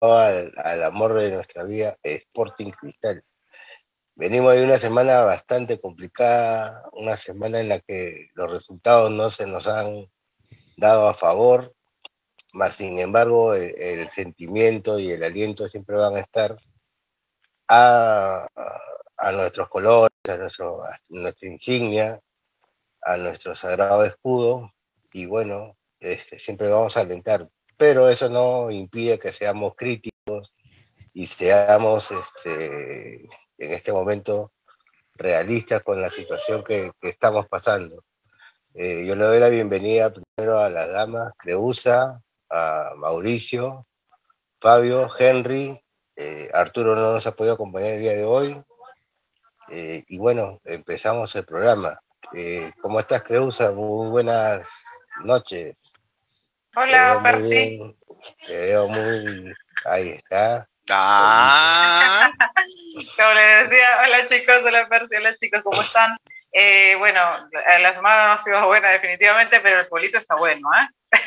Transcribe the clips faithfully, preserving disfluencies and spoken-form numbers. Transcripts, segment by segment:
al, al amor de nuestra vida, Sporting Cristal. Venimos de una semana bastante complicada, una semana en la que los resultados no se nos han dado a favor, más sin embargo el, el sentimiento y el aliento siempre van a estar a, a, a nuestros colores, a, nuestro, a nuestra insignia, a nuestro sagrado escudo, y bueno, este, siempre vamos a alentar, pero eso no impide que seamos críticos y seamos este, en este momento realistas con la situación que, que estamos pasando. Eh, yo le doy la bienvenida primero a las damas, Creusa, a Mauricio, Fabio, Henry, eh, Arturo no nos ha podido acompañar el día de hoy, eh, y bueno, empezamos el programa. Eh, ¿Cómo estás, Creusa? Muy buenas noches. Te veo Hola, muy Percy. bien, te veo muy... Ahí está, polito. Ah, como les decía, hola chicos, hola Percy, hola chicos, ¿cómo están? Eh, bueno, la semana no ha sido buena definitivamente, pero el polito está bueno, ¿eh?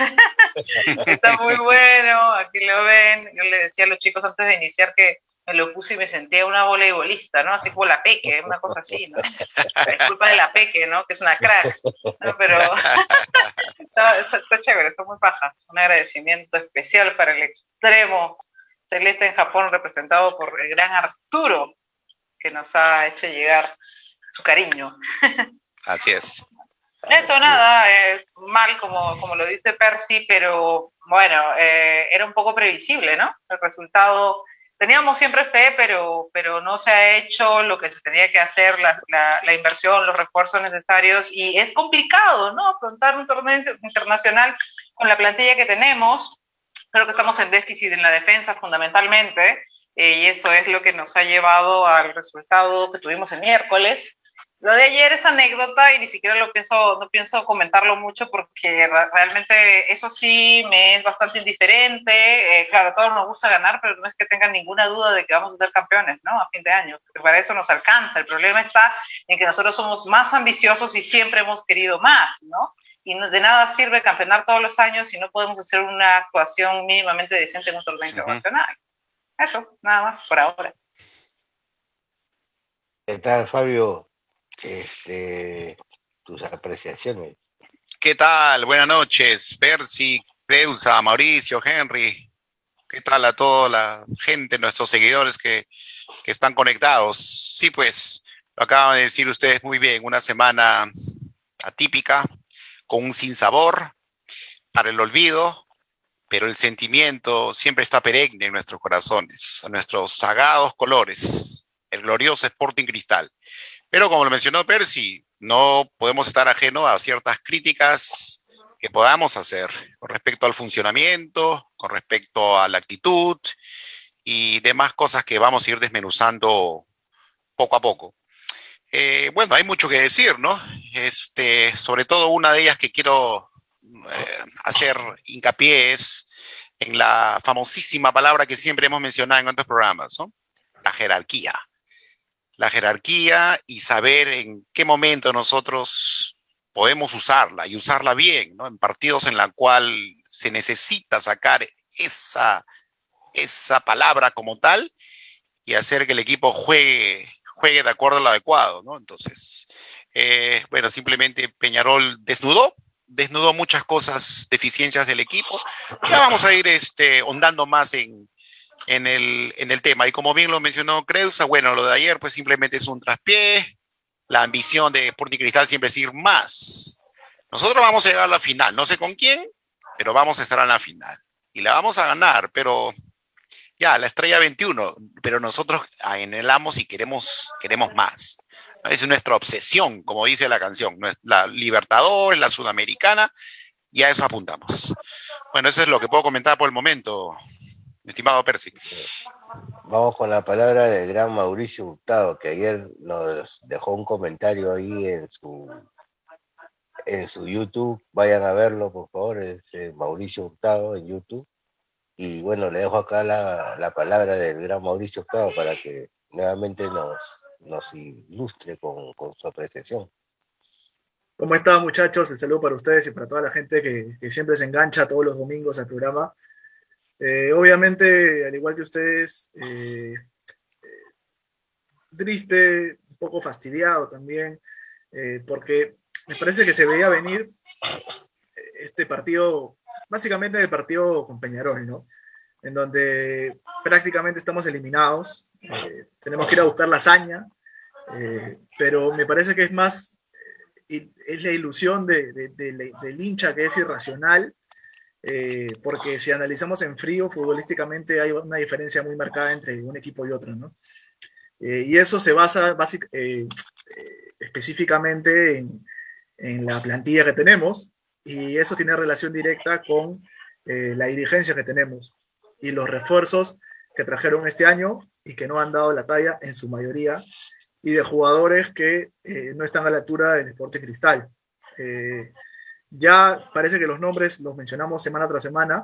Está muy bueno, aquí lo ven. Yo le decía a los chicos antes de iniciar que me lo puse y me sentía una voleibolista, ¿no? Así como la Peque, una cosa así, ¿no? Es culpa de la Peque, ¿no? Que es una crack, ¿no? Pero está, está, está chévere, está muy paja. Un agradecimiento especial para el extremo celeste en Japón, representado por el gran Arturo, que nos ha hecho llegar su cariño. Así es. Esto Así es. nada, es mal como, como lo dice Percy, pero bueno, eh, era un poco previsible, ¿no? El resultado, teníamos siempre fe, pero, pero no se ha hecho lo que se tenía que hacer, la, la, la inversión, los refuerzos necesarios, y es complicado, ¿no? Afrontar un torneo internacional con la plantilla que tenemos. Creo que estamos en déficit en la defensa fundamentalmente, eh, y eso es lo que nos ha llevado al resultado que tuvimos el miércoles. Lo de ayer es anécdota y ni siquiera lo pienso, no pienso comentarlo mucho porque realmente eso sí me es bastante indiferente. Eh, claro, a todos nos gusta ganar, pero no es que tengan ninguna duda de que vamos a ser campeones, ¿no? A fin de año, porque para eso nos alcanza. El problema está en que nosotros somos más ambiciosos y siempre hemos querido más, ¿no? Y de nada sirve campeonar todos los años si no podemos hacer una actuación mínimamente decente en un torneo internacional. Uh-huh. Eso, nada más por ahora. ¿Qué tal, Fabio? Este, tus apreciaciones. ¿Qué tal? Buenas noches, Percy, Creusa, Mauricio, Henry. ¿Qué tal a toda la gente, nuestros seguidores que, que están conectados? Sí, pues, lo acaban de decir ustedes muy bien, una semana atípica, con un sinsabor para el olvido, pero el sentimiento siempre está perenne en nuestros corazones, a nuestros sagrados colores, el glorioso Sporting Cristal. Pero como lo mencionó Percy, no podemos estar ajeno a ciertas críticas que podamos hacer con respecto al funcionamiento, con respecto a la actitud y demás cosas que vamos a ir desmenuzando poco a poco. Eh, bueno, hay mucho que decir, ¿no? Este, sobre todo una de ellas que quiero eh, hacer hincapié es en la famosísima palabra que siempre hemos mencionado en otros programas, ¿no? La jerarquía. La jerarquía y saber en qué momento nosotros podemos usarla y usarla bien, ¿no? En partidos en la cual se necesita sacar esa, esa palabra como tal y hacer que el equipo juegue, juegue de acuerdo a lo adecuado, ¿no? Entonces, eh, bueno, simplemente Peñarol desnudó, desnudó muchas cosas, deficiencias del equipo. Ya vamos a ir este, ondando más en, en el, en el tema. Y como bien lo mencionó Creusa, bueno, lo de ayer pues simplemente es un traspié. La ambición de Sporting Cristal siempre es ir más. Nosotros vamos a llegar a la final, no sé con quién, pero vamos a estar en la final. Y la vamos a ganar, pero ya, la estrella veintiuno, pero nosotros anhelamos y queremos, queremos más. Es nuestra obsesión, como dice la canción, la Libertadores, la Sudamericana, y a eso apuntamos. Bueno, eso es lo que puedo comentar por el momento, estimado Percy. Vamos con la palabra del gran Mauricio Hurtado, que ayer nos dejó un comentario ahí en su en su YouTube. Vayan a verlo, por favor, es eh, Mauricio Hurtado en YouTube. Y bueno, le dejo acá la, la palabra del gran Mauricio Hurtado para que nuevamente nos, nos ilustre con, con su apreciación. ¿Cómo están, muchachos? El saludo para ustedes y para toda la gente que, que siempre se engancha todos los domingos al programa. Eh, obviamente, al igual que ustedes, eh, triste, un poco fastidiado también, eh, porque me parece que se veía venir este partido, básicamente el partido con Peñarol, ¿no? En donde prácticamente estamos eliminados, eh, tenemos que ir a buscar la hazaña, eh, pero me parece que es más, eh, es la ilusión de, de, de, del hincha que es irracional, eh, porque si analizamos en frío, futbolísticamente hay una diferencia muy marcada entre un equipo y otro, ¿no? Eh, y eso se basa basic, eh, eh, específicamente en, en, la plantilla que tenemos, y eso tiene relación directa con eh, la dirigencia que tenemos y los refuerzos que trajeron este año y que no han dado la talla en su mayoría, y de jugadores que eh, no están a la altura del Sporting Cristal. Eh, ya parece que los nombres los mencionamos semana tras semana,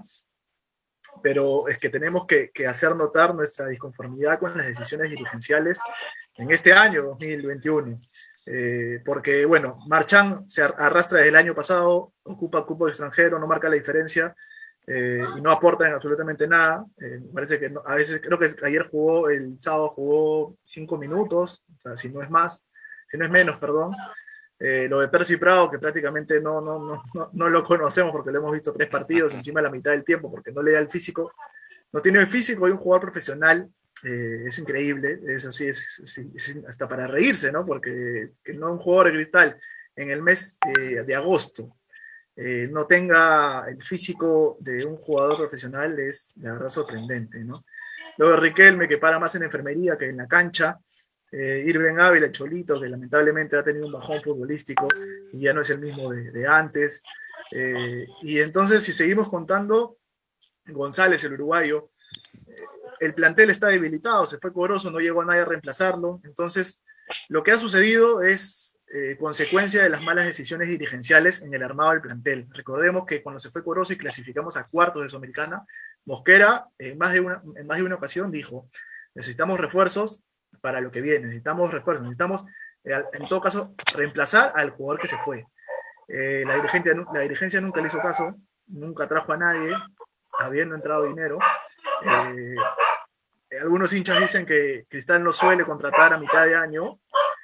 pero es que tenemos que, que hacer notar nuestra disconformidad con las decisiones dirigenciales en este año dos mil veintiuno. Eh, porque, bueno, Marchán se arrastra desde el año pasado, ocupa cupo extranjero, no marca la diferencia, eh, y no aporta en absolutamente nada. Eh, me parece que no, a veces, creo que ayer jugó, el sábado jugó cinco minutos, o sea, si no es más, si no es menos, perdón. Eh, lo de Percy Prado, que prácticamente no, no, no, no, no lo conocemos porque lo hemos visto tres partidos encima de la mitad del tiempo, porque no le da el físico, no tiene el físico de un jugador profesional. Eh, es increíble, eso sí es, es, es hasta para reírse, ¿no? Porque que no un jugador de Cristal en el mes eh, de agosto eh, no tenga el físico de un jugador profesional es la verdad sorprendente, ¿no? Luego Riquelme, que para más en enfermería que en la cancha. Eh, Irben Ávila, el Cholito, que lamentablemente ha tenido un bajón futbolístico y ya no es el mismo de, de antes. Eh, y entonces, si seguimos contando, González, el uruguayo, eh, el plantel está debilitado, se fue Corozo, no llegó a nadie a reemplazarlo. Entonces, lo que ha sucedido es eh, consecuencia de las malas decisiones dirigenciales en el armado del plantel. Recordemos que cuando se fue Corozo y clasificamos a cuartos de Sudamericana, Mosquera, en más de una, en más de una ocasión, dijo: necesitamos refuerzos para lo que viene, necesitamos refuerzos, necesitamos, eh, en todo caso, reemplazar al jugador que se fue. Eh, la, dirigencia, la dirigencia nunca le hizo caso, nunca trajo a nadie, habiendo entrado dinero. Eh, algunos hinchas dicen que Cristal no suele contratar a mitad de año,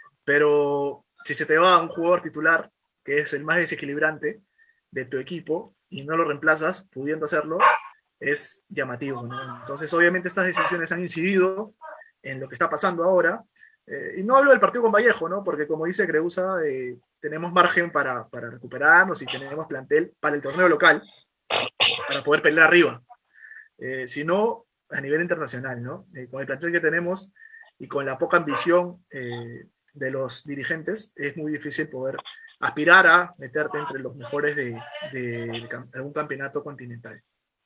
pero si se te va un jugador titular, que es el más desequilibrante de tu equipo, y no lo reemplazas, pudiendo hacerlo, es llamativo, ¿no? Entonces, obviamente, estas decisiones han incidido en lo que está pasando ahora, eh, y no hablo del partido con Vallejo, ¿no? Porque como dice Creusa, eh, tenemos margen para, para recuperarnos y tenemos plantel para el torneo local, para poder pelear arriba, eh, sino a nivel internacional, ¿no? Eh, con el plantel que tenemos y con la poca ambición eh, de los dirigentes, es muy difícil poder aspirar a meterte entre los mejores de, de, de algún campeonato continental.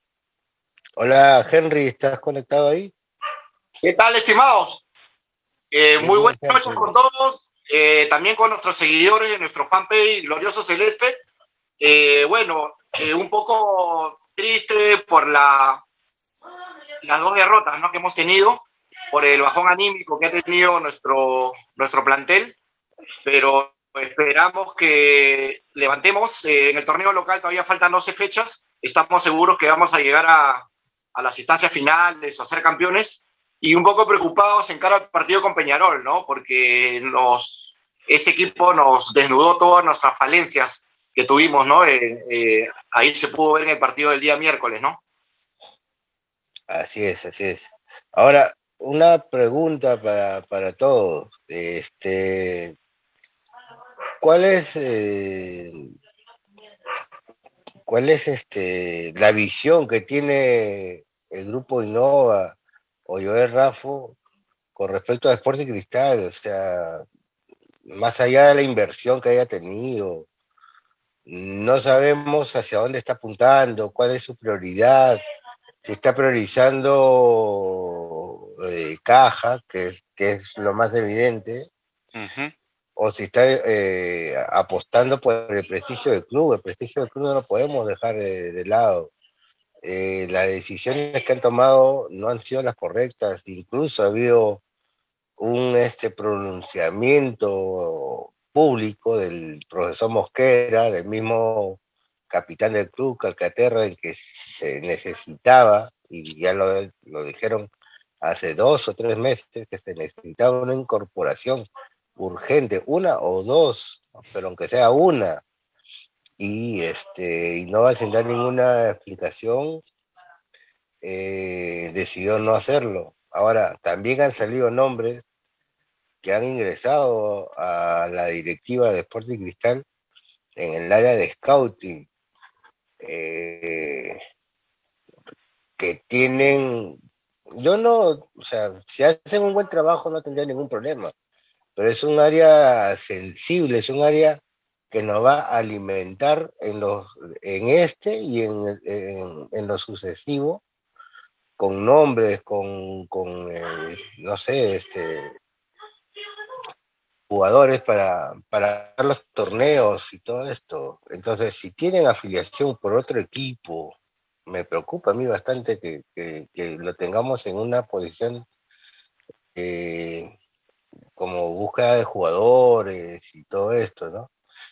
Hola, Henry, ¿estás conectado ahí? ¿Qué tal, estimados? Eh, muy buenas noches con todos, eh, también con nuestros seguidores de nuestro fanpage Glorioso Celeste. Eh, bueno, eh, un poco triste por la, las dos derrotas, ¿no?, que hemos tenido, por el bajón anímico que ha tenido nuestro, nuestro plantel, pero esperamos que levantemos. Eh, en el torneo local todavía faltan doce fechas, estamos seguros que vamos a llegar a, a las instancias finales o a ser campeones. Y un poco preocupados en cara al partido con Peñarol, ¿no? Porque nos, ese equipo nos desnudó todas nuestras falencias que tuvimos, ¿no? Eh, eh, ahí se pudo ver en el partido del día miércoles, ¿no? Así es, así es. Ahora, una pregunta para, para todos. Este, ¿cuál es, eh, cuál es este, la visión que tiene el grupo Innova o Joel Raffo con respecto a Sporting Cristal? O sea, más allá de la inversión que haya tenido, no sabemos hacia dónde está apuntando, cuál es su prioridad, si está priorizando eh, caja, que es, que es lo más evidente, uh-huh, o si está eh, apostando por el prestigio del club. El prestigio del club no lo podemos dejar de, de lado. Eh, las decisiones que han tomado no han sido las correctas, incluso ha habido un este, pronunciamiento público del profesor Mosquera, del mismo capitán del club, Calcaterra, en que se necesitaba y ya lo, lo dijeron hace dos o tres meses, que se necesitaba una incorporación urgente, una o dos, pero aunque sea una, y, este, y no va sin dar ninguna explicación, eh, decidió no hacerlo. Ahora, también han salido nombres que han ingresado a la directiva de Sporting Cristal en el área de scouting, eh, que tienen, yo no, o sea, si hacen un buen trabajo no tendría ningún problema, pero es un área sensible, es un área que nos va a alimentar en, los, en este y en, en, en lo sucesivo, con nombres, con, con eh, no sé, este, jugadores para, para los torneos y todo esto. Entonces, si tienen afiliación por otro equipo, me preocupa a mí bastante que, que, que lo tengamos en una posición eh, como búsqueda de jugadores y todo esto, ¿no?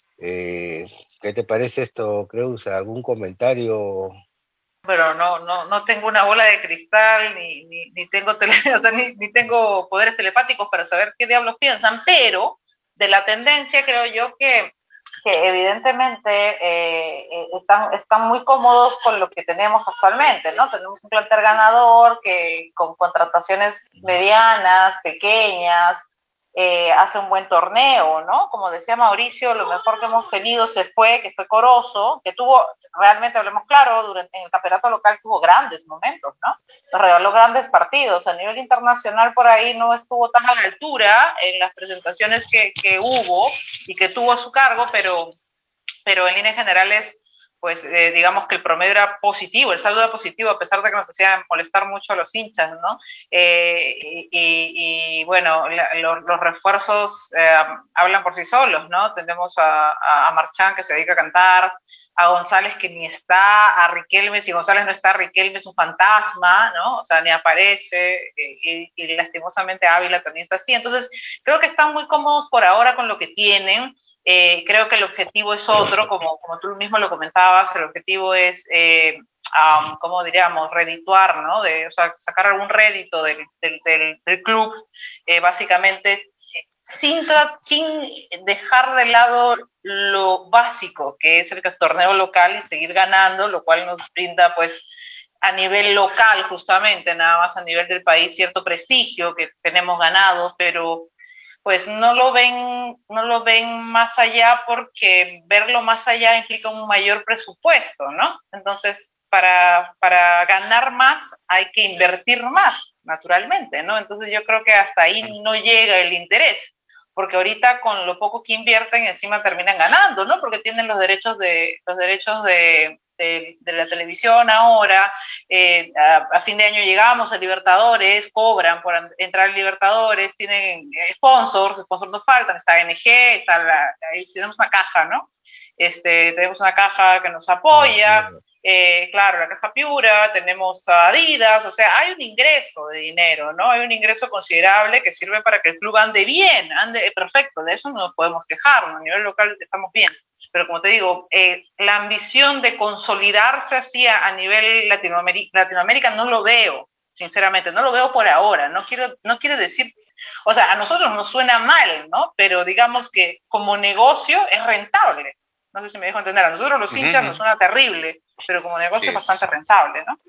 Eh, ¿Qué te parece esto, Creus? ¿Algún comentario? Pero no, no, no tengo una bola de cristal, ni, ni, ni tengo tele, o sea, ni, ni tengo poderes telepáticos para saber qué diablos piensan, pero de la tendencia creo yo que, que evidentemente eh, están, están muy cómodos con lo que tenemos actualmente, ¿no? Tenemos un plantel ganador que con contrataciones medianas, pequeñas, eh, hace un buen torneo, ¿no? Como decía Mauricio, lo mejor que hemos tenido se fue, que fue Corozo, que tuvo, realmente hablemos claro, durante, en el campeonato local tuvo grandes momentos, ¿no? Nos regaló grandes partidos. A nivel internacional por ahí no estuvo tan a la altura en las presentaciones que, que hubo y que tuvo a su cargo, pero, pero en líneas generales, pues eh, digamos que el promedio era positivo, el saldo era positivo, a pesar de que nos hacía molestar mucho a los hinchas, ¿no? Eh, y, y, y, bueno, la, los, los refuerzos eh, hablan por sí solos, ¿no? Tenemos a, a, a Marchán, que se dedica a cantar, a González, que ni está, a Riquelme, si González no está, Riquelme es un fantasma, ¿no? O sea, ni aparece, y, y lastimosamente Ávila también está así. Entonces, creo que están muy cómodos por ahora con lo que tienen. Eh, creo que el objetivo es otro, como, como tú mismo lo comentabas, el objetivo es, eh, um, ¿cómo diríamos?, redituar, ¿no? De, o sea, sacar algún rédito del, del, del, del club, eh, básicamente, sin, sin dejar de lado lo básico, que es el torneo local y seguir ganando, lo cual nos brinda, pues, a nivel local, justamente, nada más a nivel del país, cierto prestigio que tenemos ganado, pero pues no lo ven, no lo ven más allá, porque verlo más allá implica un mayor presupuesto, ¿no? Entonces, para, para ganar más hay que invertir más, naturalmente, ¿no? Entonces yo creo que hasta ahí no llega el interés, porque ahorita con lo poco que invierten encima terminan ganando, ¿no? Porque tienen los derechos de, los derechos de, de, de la televisión ahora, eh, a, a fin de año llegamos a Libertadores, cobran por entrar a Libertadores, tienen sponsors, sponsors nos faltan, está N G, está la, ahí tenemos una caja, ¿no? Este, tenemos una caja que nos apoya, eh, claro, la caja Piura, tenemos a Adidas, o sea, hay un ingreso de dinero, ¿no? Hay un ingreso considerable que sirve para que el club ande bien, ande perfecto, de eso no nos podemos quejar, ¿no? A nivel local estamos bien, pero como te digo, eh, la ambición de consolidarse así a, a nivel Latinoamérica, Latinoamérica no lo veo, sinceramente, no lo veo por ahora, no quiero, no quiere decir, o sea, a nosotros nos suena mal, ¿no? Pero digamos que como negocio es rentable. No sé si me dejo entender. A nosotros los hinchas uh-huh. nos suena terrible, pero como negocio es bastante rentable, ¿no?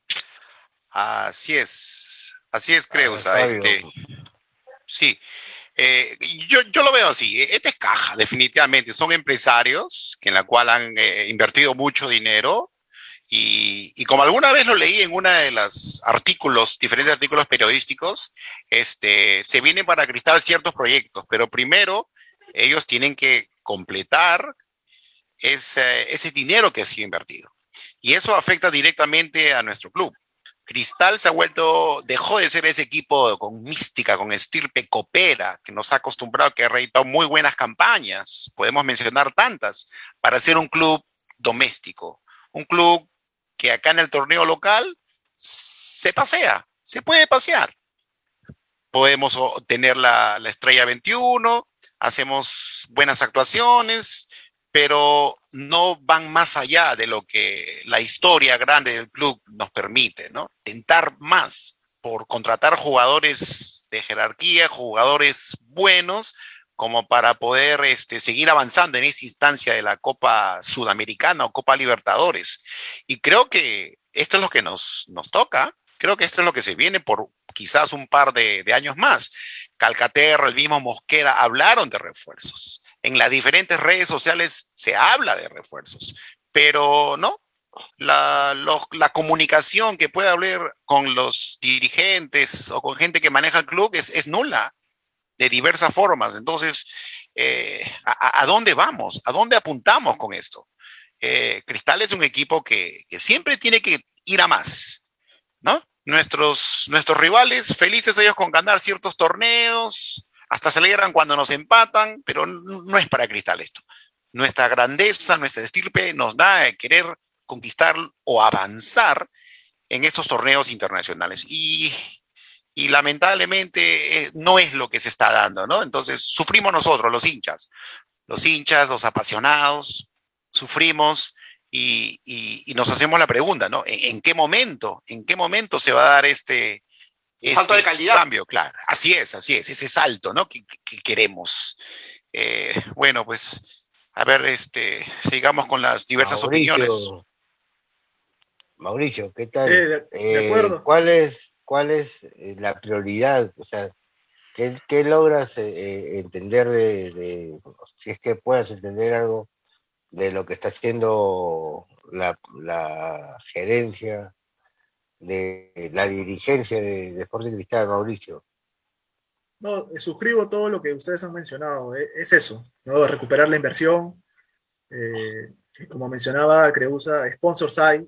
Así es. Así es, creo. O sea, este, sí. Eh, yo, yo lo veo así. Esta es caja, definitivamente. Son empresarios que en la cual han eh, invertido mucho dinero. Y, y como alguna vez lo leí en uno de los artículos, diferentes artículos periodísticos, este, se vienen para Cristal ciertos proyectos, pero primero ellos tienen que completar ese, ese dinero que ha sido invertido. Y eso afecta directamente a nuestro club. Cristal se ha vuelto, dejó de ser ese equipo con mística, con estirpe copera, que nos ha acostumbrado, que ha realizado muy buenas campañas, podemos mencionar tantas, para ser un club doméstico, un club que acá en el torneo local se pasea, se puede pasear. Podemos tener la, la estrella veintiuno, hacemos buenas actuaciones, pero no van más allá de lo que la historia grande del club nos permite, ¿no? Tentar más por contratar jugadores de jerarquía, jugadores buenos, como para poder este, seguir avanzando en esa instancia de la Copa Sudamericana o Copa Libertadores. Y creo que esto es lo que nos, nos toca, creo que esto es lo que se viene por quizás un par de, de años más. Calcaterra, el mismo Mosquera, hablaron de refuerzos. En las diferentes redes sociales se habla de refuerzos, pero no, la, lo, la comunicación que puede haber con los dirigentes o con gente que maneja el club es, es nula, de diversas formas. Entonces, eh, ¿a, ¿a dónde vamos? ¿A dónde apuntamos con esto? Eh, Cristal es un equipo que, que siempre tiene que ir a más, ¿no? Nuestros, nuestros rivales, felices ellos con ganar ciertos torneos, hasta se alegran cuando nos empatan, pero no es para Cristal esto. Nuestra grandeza, nuestra estirpe nos da a querer conquistar o avanzar en estos torneos internacionales. Y, y lamentablemente eh, no es lo que se está dando, ¿no? Entonces sufrimos nosotros, los hinchas, los hinchas, los apasionados, sufrimos y, y, y nos hacemos la pregunta, ¿no? ¿En, en qué momento, en qué momento se va a dar este, este salto de calidad? Cambio? Claro, así es, así es, ese salto, ¿no? Que, que, que queremos. Eh, bueno, pues, a ver, este, sigamos con las diversas Mauricio, opiniones. Mauricio, ¿qué tal? Sí, de, de acuerdo. Eh, ¿cuál es, cuál es eh, la prioridad? O sea, ¿qué, qué logras eh, entender de, de, si es que puedas entender algo de lo que está haciendo la, la gerencia, de la dirigencia de, de Sporting Cristal, Mauricio? No, suscribo todo lo que ustedes han mencionado. Es, es eso, ¿no? Recuperar la inversión. Eh, como mencionaba Creusa, sponsors hay.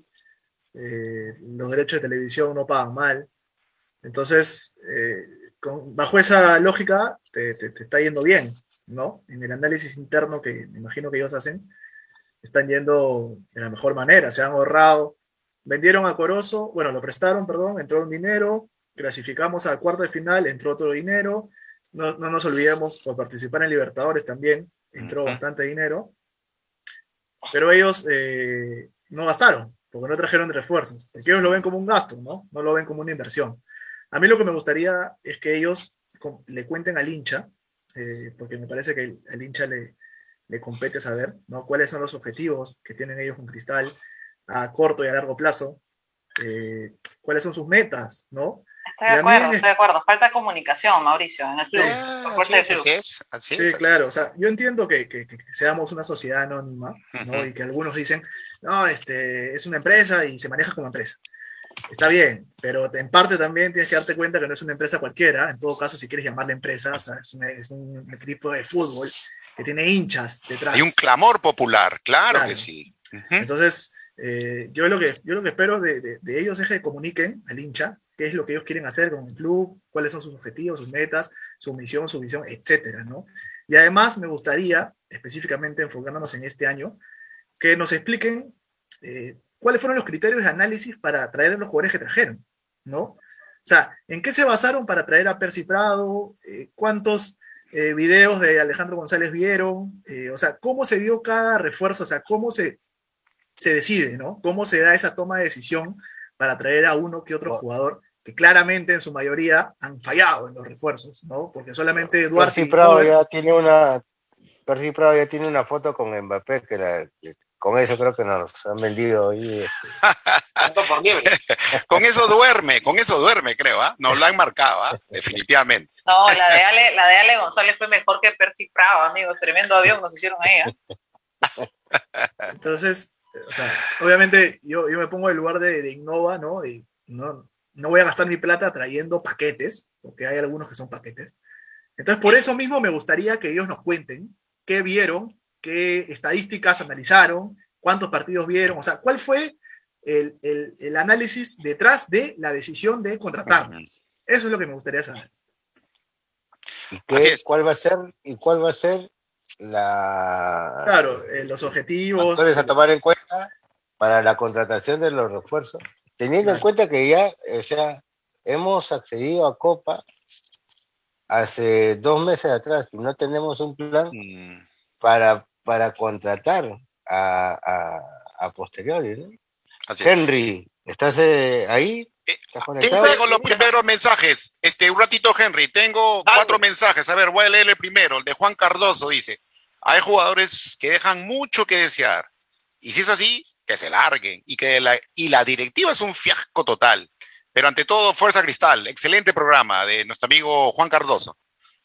Eh, los derechos de televisión no pagan mal. Entonces, eh, con, bajo esa lógica, te, te, te está yendo bien, ¿no? En el análisis interno que me imagino que ellos hacen, están yendo de la mejor manera, se han ahorrado, vendieron a Corozo, bueno, lo prestaron, perdón, entró un dinero, clasificamos a cuarto de final, entró otro dinero, no, no nos olvidemos, por participar en Libertadores también, entró uh-huh. bastante dinero, pero ellos eh, no gastaron, porque no trajeron refuerzos, porque ellos lo ven como un gasto, ¿no? No lo ven como una inversión. A mí lo que me gustaría es que ellos le cuenten al hincha, eh, porque me parece que al hincha le le compete saber, ¿no? Cuáles son los objetivos que tienen ellos con Cristal a corto y a largo plazo, eh, cuáles son sus metas, ¿no? Estoy de acuerdo, estoy de acuerdo. Falta comunicación, Mauricio, en el club. Yeah, así es, así es, así sí, es, claro. así es. O sea, yo entiendo que, que, que seamos una sociedad anónima, ¿no? Uh-huh. Y que algunos dicen, no, este, es una empresa y se maneja como empresa. Está bien, pero en parte también tienes que darte cuenta que no es una empresa cualquiera. En todo caso, si quieres llamarla empresa, o sea, es, una, es un equipo de fútbol que tiene hinchas detrás. Hay un clamor popular, claro, claro. que sí. Uh-huh. Entonces, eh, yo, lo que, yo lo que espero de, de, de ellos es que comuniquen al hincha qué es lo que ellos quieren hacer con el club, cuáles son sus objetivos, sus metas, su misión, su visión, etcétera, ¿no? Y además me gustaría, específicamente enfocándonos en este año, que nos expliquen eh, cuáles fueron los criterios de análisis para traer a los jugadores que trajeron, ¿no? O sea, ¿en qué se basaron para traer a Percy Prado? Eh, ¿Cuántos eh, videos de Alejandro González vieron? Eh, o sea, ¿cómo se dio cada refuerzo? O sea, ¿cómo se, se decide, ¿no? ¿Cómo se da esa toma de decisión para traer a uno que otro oh. jugador que claramente en su mayoría han fallado en los refuerzos, ¿no? Porque solamente Eduardo Percy Prado ya tiene una Percy Prado ya tiene una foto con Mbappé que la que con eso creo que nos han vendido hoy. Este. por con eso duerme, con eso duerme, creo, ¿ah? ¿eh? Nos lo han marcado, ¿eh? Definitivamente. No, la de Ale, la de Ale González fue mejor que Percy Prado, amigos. Tremendo avión nos hicieron ahí, ¿eh? Entonces, o sea, obviamente yo, yo me pongo en el lugar de, de Innova, ¿no? Y no, no voy a gastar mi plata trayendo paquetes, porque hay algunos que son paquetes. Entonces, por eso mismo me gustaría que ellos nos cuenten qué vieron, qué estadísticas analizaron, cuántos partidos vieron, o sea, cuál fue el, el, el análisis detrás de la decisión de contratarnos. Eso es lo que me gustaría saber. ¿Y qué, cuál va a ser, y cuál va a ser la... Claro, eh, los objetivos. Factores a tomar en cuenta para la contratación de los refuerzos, teniendo claro. en cuenta que ya, o sea, hemos accedido a Copa hace dos meses atrás y no tenemos un plan mm. para para contratar a, a, a posteriori, ¿no? Así es. Henry, ¿estás eh, ahí? ¿Estás conectado? Tengo los primeros mensajes. Este, un ratito, Henry. Tengo Dale. cuatro mensajes. A ver, voy a leer el primero. El de Juan Cardoso dice: hay jugadores que dejan mucho que desear. Y si es así, que se larguen. Y que la, y la directiva es un fiasco total. Pero ante todo, Fuerza Cristal. Excelente programa de nuestro amigo Juan Cardoso.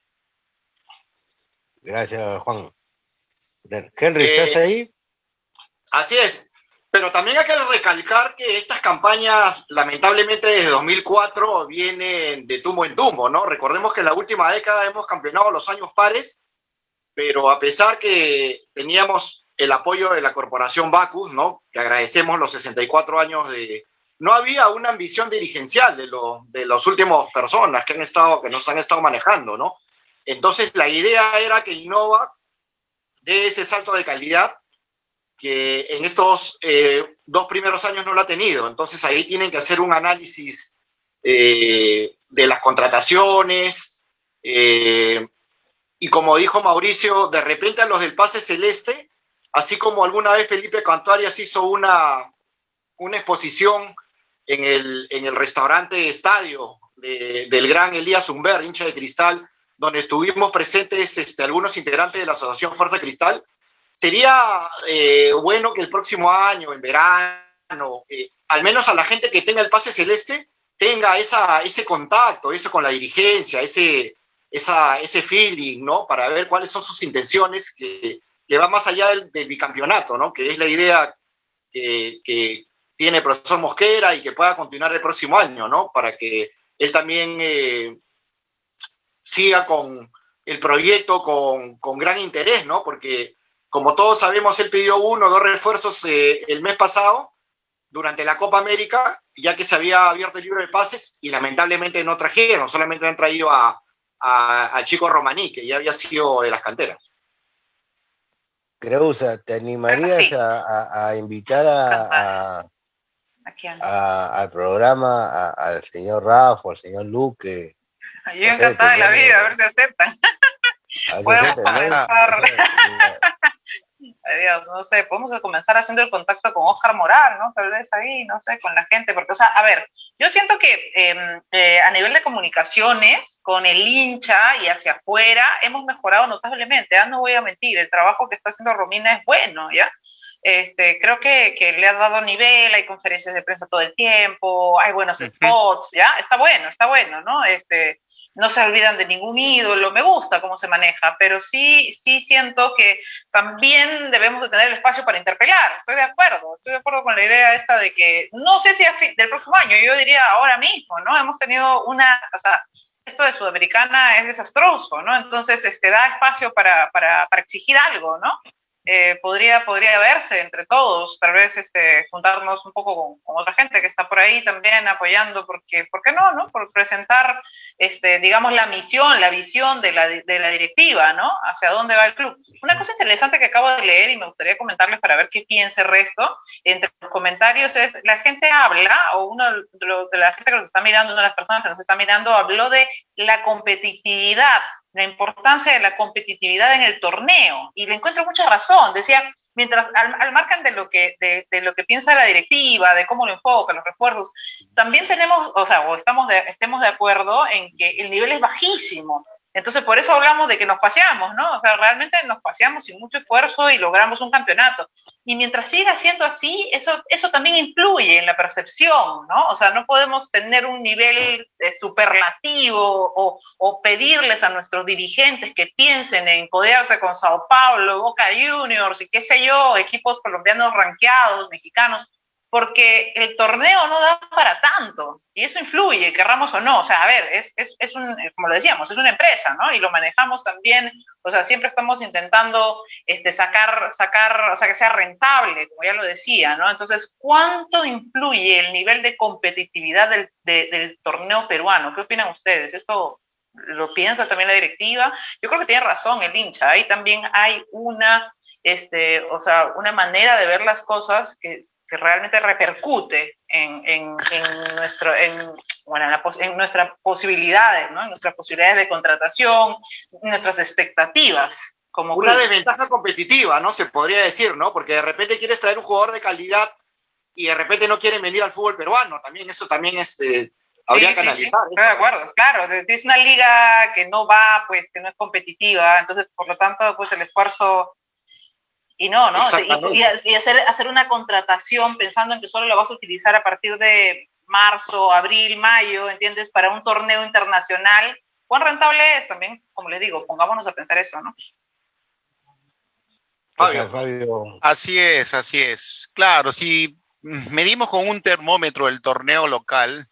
Gracias, Juan. Henry, ¿estás Eh, ahí? Así es. Pero también hay que recalcar que estas campañas, lamentablemente desde dos mil cuatro, vienen de tumbo en tumbo, ¿no? Recordemos que en la última década hemos campeonado los años pares, pero a pesar que teníamos el apoyo de la corporación Bacus, ¿no? Que agradecemos los sesenta y cuatro años de... No había una ambición dirigencial de, lo, de las últimas personas que, han estado, que nos han estado manejando, ¿no? Entonces la idea era que Innova dé ese salto de calidad que en estos eh, dos primeros años no lo ha tenido. Entonces ahí tienen que hacer un análisis eh, de las contrataciones, eh, y como dijo Mauricio, de repente a los del pase celeste, así como alguna vez Felipe Cantuarias hizo una, una exposición en el, en el restaurante Estadio de, del gran Elías Humber, hincha de Cristal, donde estuvimos presentes este, algunos integrantes de la Asociación Fuerza Cristal. Sería eh, bueno que el próximo año, en verano, eh, al menos a la gente que tenga el pase celeste, tenga esa, ese contacto, eso con la dirigencia, ese, esa, ese feeling, ¿no? Para ver cuáles son sus intenciones, que, que va más allá del, del bicampeonato, ¿no? Que es la idea que, que tiene el profesor Mosquera y que pueda continuar el próximo año, ¿no? Para que él también eh, siga con el proyecto con, con gran interés, ¿no? Porque como todos sabemos, él pidió uno o dos refuerzos eh, el mes pasado, durante la Copa América, ya que se había abierto el libro de pases, y lamentablemente no trajeron, solamente han traído a, a, a Chico Romaní, que ya había sido de las canteras. Creusa, ¿te animarías Sí. a, a- a invitar a, a- ¿A quién? a- al programa a- al señor Rafa, al señor Luque? Yo No sé, encantada de la tener- vida, a ver si aceptan. a ver, Podemos etcétera, ¿no? comenzar. O sea, Ay, Dios, no sé, podemos comenzar haciendo el contacto con Oscar Moral, ¿no? Tal vez ahí, no sé, con la gente, porque, o sea, a ver, yo siento que eh, eh, a nivel de comunicaciones, con el hincha y hacia afuera, hemos mejorado notablemente, ¿ah? No voy a mentir, el trabajo que está haciendo Romina es bueno, ¿ya? Este, creo que, que le ha dado nivel, hay conferencias de prensa todo el tiempo, hay buenos spots, ¿ya? Está bueno, está bueno, ¿no? Este, no se olvidan de ningún ídolo, me gusta cómo se maneja, pero sí, sí siento que también debemos de tener el espacio para interpelar, estoy de acuerdo, estoy de acuerdo con la idea esta de que, no sé si a fin del próximo año, yo diría ahora mismo, ¿no? Hemos tenido una, o sea, esto de Sudamericana es desastroso, ¿no? Entonces, este, da espacio para, para, para exigir algo, ¿no? Eh, podría, podría verse entre todos, tal vez este, juntarnos un poco con, con otra gente que está por ahí también apoyando, porque, ¿por qué no? ¿no? Por presentar, este, digamos, la misión, la visión de la, de la directiva, ¿no? Hacia dónde va el club. Una cosa interesante que acabo de leer y me gustaría comentarles para ver qué piensa el resto, entre los comentarios es, la gente habla, o uno de, los, de la gente que nos está mirando, una de las personas que nos está mirando, habló de la competitividad, la importancia de la competitividad en el torneo, y le encuentro mucha razón. Decía, mientras al, al margen de lo que de, de lo que piensa la directiva, de cómo lo enfoca, los refuerzos, también tenemos, o sea, o estamos de, estemos de acuerdo en que el nivel es bajísimo. Entonces, por eso hablamos de que nos paseamos, ¿no? O sea, realmente nos paseamos sin mucho esfuerzo y logramos un campeonato. Y mientras siga siendo así, eso, eso también influye en la percepción, ¿no? O sea, no podemos tener un nivel eh, superlativo o, o pedirles a nuestros dirigentes que piensen en codearse con Sao Paulo, Boca Juniors y qué sé yo, equipos colombianos rankeados, mexicanos, porque el torneo no da para tanto, y eso influye, querramos o no. O sea, a ver, es, es, es un, como lo decíamos, es una empresa, ¿no? Y lo manejamos también, o sea, siempre estamos intentando este, sacar, sacar, o sea, que sea rentable, como ya lo decía, ¿no? Entonces, ¿cuánto influye el nivel de competitividad del, de, del torneo peruano? ¿Qué opinan ustedes? ¿Esto lo piensa también la directiva? Yo creo que tiene razón el hincha, ahí también hay una, este, o sea, una manera de ver las cosas que que realmente repercute en, en, en, nuestro, en, bueno, en, la, en nuestras posibilidades, ¿no? En nuestras posibilidades de contratación, en nuestras expectativas. como una club. desventaja competitiva, ¿no? Se podría decir, ¿no? Porque de repente quieres traer un jugador de calidad y de repente no quieren venir al fútbol peruano. También eso también es, eh, habría Sí, que sí, sí, analizar. estoy de acuerdo, claro, es una liga que no va, pues, que no es competitiva, entonces, por lo tanto, pues, el esfuerzo, y no, ¿no? Y, y hacer, hacer una contratación pensando en que solo lo vas a utilizar a partir de marzo, abril, mayo, ¿entiendes? Para un torneo internacional, ¿cuán rentable es? También, como les digo, pongámonos a pensar eso, ¿no? Fabio. Fabio. Así es, así es. Claro, si medimos con un termómetro el torneo local,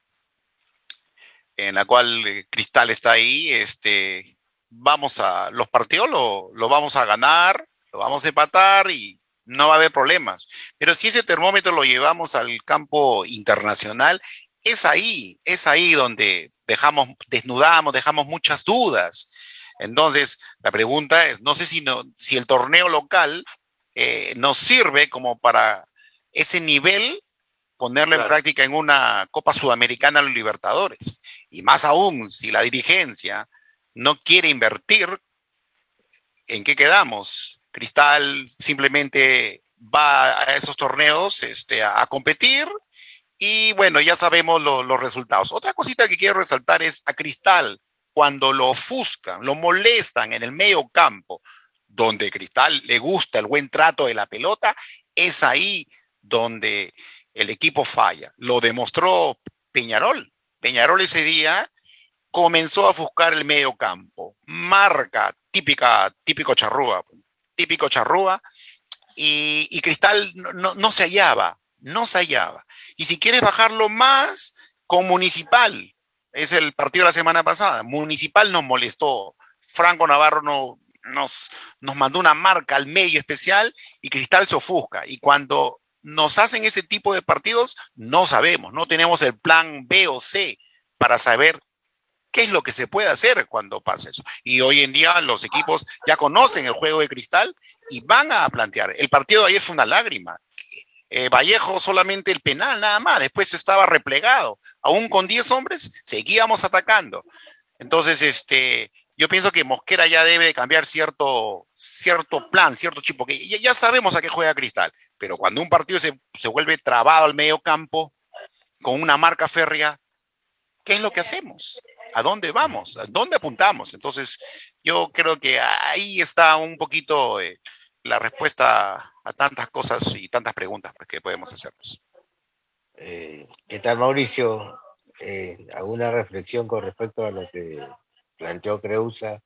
en la cual Cristal está ahí, este, vamos a, los partidos lo, lo vamos a ganar, lo vamos a empatar y no va a haber problemas. Pero si ese termómetro lo llevamos al campo internacional, es ahí, es ahí donde dejamos, desnudamos, dejamos muchas dudas. Entonces, la pregunta es, no sé si, no, si el torneo local eh, nos sirve como para ese nivel, ponerlo claro. en práctica en una Copa Sudamericana a los Libertadores. Y más aún, si la dirigencia no quiere invertir, ¿en qué quedamos? Cristal simplemente va a esos torneos este, a, a competir y bueno, ya sabemos lo, los resultados. Otra cosita que quiero resaltar es a Cristal, cuando lo ofuscan, lo molestan en el medio campo, donde Cristal le gusta el buen trato de la pelota, es ahí donde el equipo falla. Lo demostró Peñarol. Peñarol ese día comenzó a ofuscar el medio campo. Marca típica, típico charrúa, típico charrúa, y, y Cristal no, no, no se hallaba, no se hallaba. Y si quieres bajarlo más, con Municipal, es el partido de la semana pasada, Municipal nos molestó, Franco Navarro no, nos, nos mandó una marca al medio especial y Cristal se ofusca. Y cuando nos hacen ese tipo de partidos, no sabemos, no tenemos el plan B o C para saber qué es lo que se puede hacer cuando pasa eso. Y hoy en día los equipos ya conocen el juego de Cristal y van a plantear. El partido de ayer fue una lágrima. Eh, Vallejo solamente el penal, nada más. Después estaba replegado. Aún con diez hombres, seguíamos atacando. Entonces, este, yo pienso que Mosquera ya debe de cambiar cierto, cierto plan, cierto chip, porque ya, ya sabemos a qué juega Cristal. Pero cuando un partido se, se vuelve trabado al medio campo, con una marca férrea, ¿qué es lo que hacemos? ¿A dónde vamos? ¿A dónde apuntamos? Entonces, yo creo que ahí está un poquito eh, la respuesta a tantas cosas y tantas preguntas pues, que podemos hacernos. Eh, ¿Qué tal, Mauricio? Eh, ¿Alguna reflexión con respecto a lo que planteó Creusa?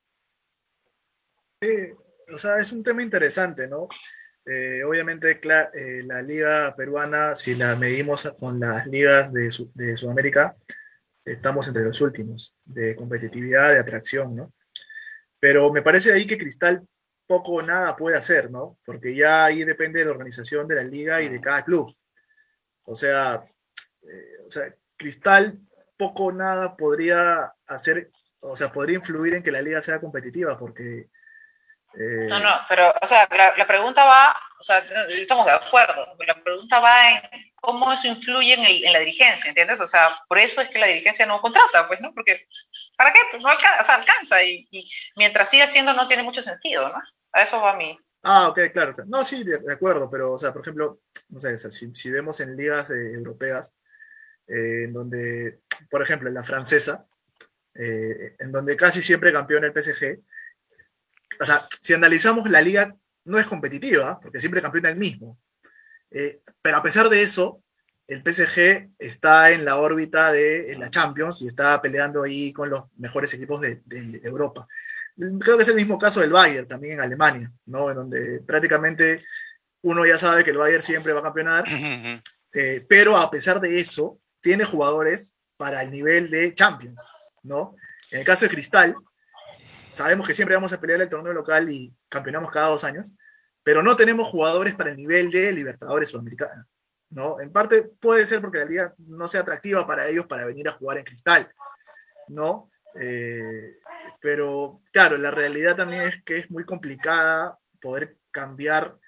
Sí, o sea, es un tema interesante, ¿no? Eh, obviamente, claro, eh, la liga peruana, si la medimos con las ligas de, Su- de Sudamérica, estamos entre los últimos de competitividad, de atracción, ¿no? Pero me parece ahí que Cristal poco o nada puede hacer, ¿no? Porque ya ahí depende de la organización de la liga y de cada club. O sea, eh, o sea, Cristal poco o nada podría hacer, o sea, podría influir en que la liga sea competitiva, porque... eh, No, no, pero, o sea, la, la pregunta va, o sea, estamos de acuerdo, la pregunta va en cómo eso influye en, el, en la dirigencia, ¿entiendes? O sea, por eso es que la dirigencia no contrata, pues, ¿no? Porque, ¿para qué? Pues no alcanza, o sea, alcanza y, y mientras siga haciendo no tiene mucho sentido, ¿no? A eso va mi... Ah, ok, claro. claro. No, sí, de, de acuerdo, pero, o sea, por ejemplo, no sé, o sea, si, si vemos en ligas eh, europeas, eh, en donde, por ejemplo, en la francesa, eh, en donde casi siempre campeón el P S G, o sea, si analizamos la liga, no es competitiva, porque siempre campeona el mismo. Eh, pero a pesar de eso, el P S G está en la órbita de la Champions y está peleando ahí con los mejores equipos de, de, de Europa. Creo que es el mismo caso del Bayern, también en Alemania, ¿no? En donde prácticamente uno ya sabe que el Bayern siempre va a campeonar, eh, pero a pesar de eso, tiene jugadores para el nivel de Champions, ¿no? En el caso de Cristal, sabemos que siempre vamos a pelear el torneo local y campeonamos cada dos años, pero no tenemos jugadores para el nivel de Libertadores Sudamericana, ¿no? En parte puede ser porque la liga no sea atractiva para ellos para venir a jugar en Cristal, ¿no? Eh, pero claro, la realidad también es que es muy complicada poder cambiar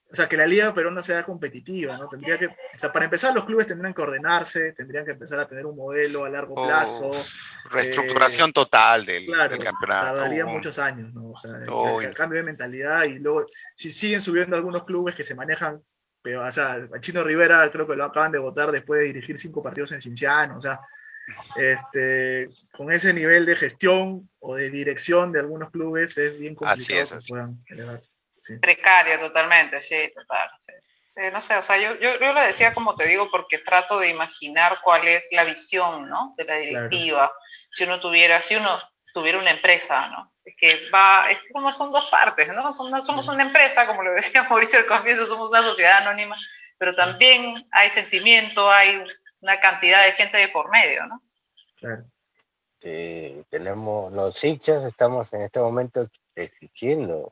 o sea, que la liga peruana sea competitiva, ¿no? Tendría que, o sea, para empezar los clubes tendrían que ordenarse, tendrían que empezar a tener un modelo a largo Oh, plazo. reestructuración eh, total del, claro, del campeonato. tardaría Oh, muchos años, ¿no? O sea, oh, el cambio de mentalidad y luego, si siguen subiendo algunos clubes que se manejan, pero, o sea, a Chino Rivera creo que lo acaban de votar después de dirigir cinco partidos en Cinciano, o sea, este, con ese nivel de gestión o de dirección de algunos clubes es bien complicado así es, que así. puedan elevarse. Sí. Precario totalmente, sí, total. Sí. Sí, no sé, o sea, yo, yo, yo lo decía como te digo porque trato de imaginar cuál es la visión, ¿no? De la directiva. Claro. Si uno tuviera, si uno tuviera una empresa, ¿no? Es que va, es como son dos partes, ¿no? Somos, somos una empresa, como lo decía Mauricio al comienzo, somos una sociedad anónima, pero también hay sentimiento, hay una cantidad de gente de por medio, ¿no? Claro. Sí, tenemos, los hinchas estamos en este momento exigiendo,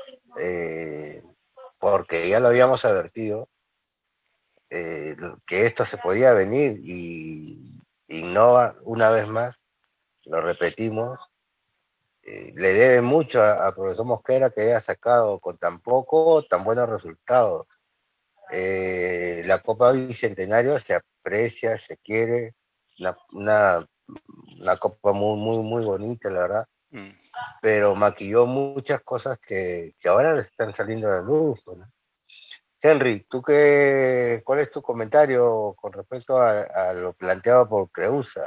eh, porque ya lo habíamos advertido, eh, que esto se podía venir y Innova, una vez más, lo repetimos, eh, le debe mucho a, a profesor Mosquera que haya sacado con tan poco, tan buenos resultados. Eh, la Copa Bicentenario se aprecia, se quiere, una, una, una copa muy, muy, muy bonita, la verdad, mm. pero maquilló muchas cosas que, que ahora les están saliendo a la luz, ¿no? Henry, ¿tú qué, cuál es tu comentario con respecto a, a lo planteado por Creusa?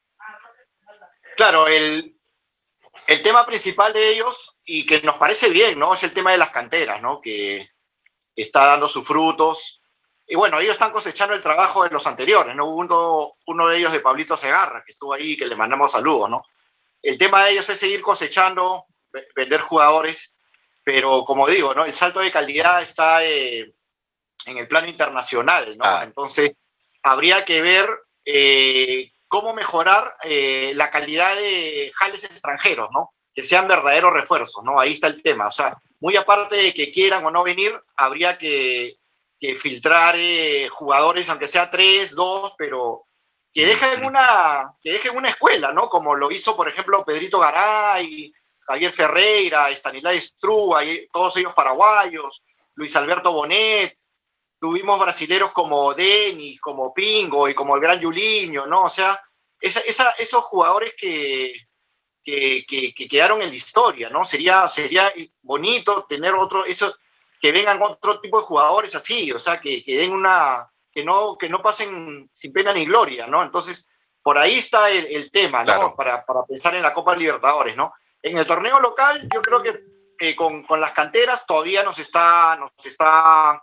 Claro, el, el tema principal de ellos, y que nos parece bien, ¿no? Es el tema de las canteras, ¿no? Que está dando sus frutos. Y bueno, ellos están cosechando el trabajo de los anteriores, ¿no? Uno, uno de ellos de Pablito Segarra, que estuvo ahí, que le mandamos saludos, ¿no? El tema de ellos es seguir cosechando, vender jugadores, pero como digo, ¿no? El salto de calidad está eh, en el plano internacional, ¿no? Ah. Entonces, habría que ver eh, cómo mejorar eh, la calidad de jales extranjeros, ¿no? Que sean verdaderos refuerzos, ¿no? Ahí está el tema. O sea, muy aparte de que quieran o no venir, habría que, que filtrar eh, jugadores, aunque sea tres, dos, pero que dejen una, que dejen una escuela, ¿no? Como lo hizo, por ejemplo, Pedrito Garay, Javier Ferreira, Estanislao Strúa, todos ellos paraguayos, Luis Alberto Bonet. Tuvimos brasileros como Denis, como Pingo y como el gran Yuliño, ¿no? O sea, esa, esa, esos jugadores que, que, que, que quedaron en la historia, ¿no? Sería, sería bonito tener otro, eso, que vengan otro tipo de jugadores así, o sea, que, que den una, que no, que no pasen sin pena ni gloria, ¿no? Entonces, por ahí está el, el tema, ¿no? Claro. Para, para pensar en la Copa Libertadores, ¿no? En el torneo local, yo creo que eh, con, con las canteras todavía nos está, nos está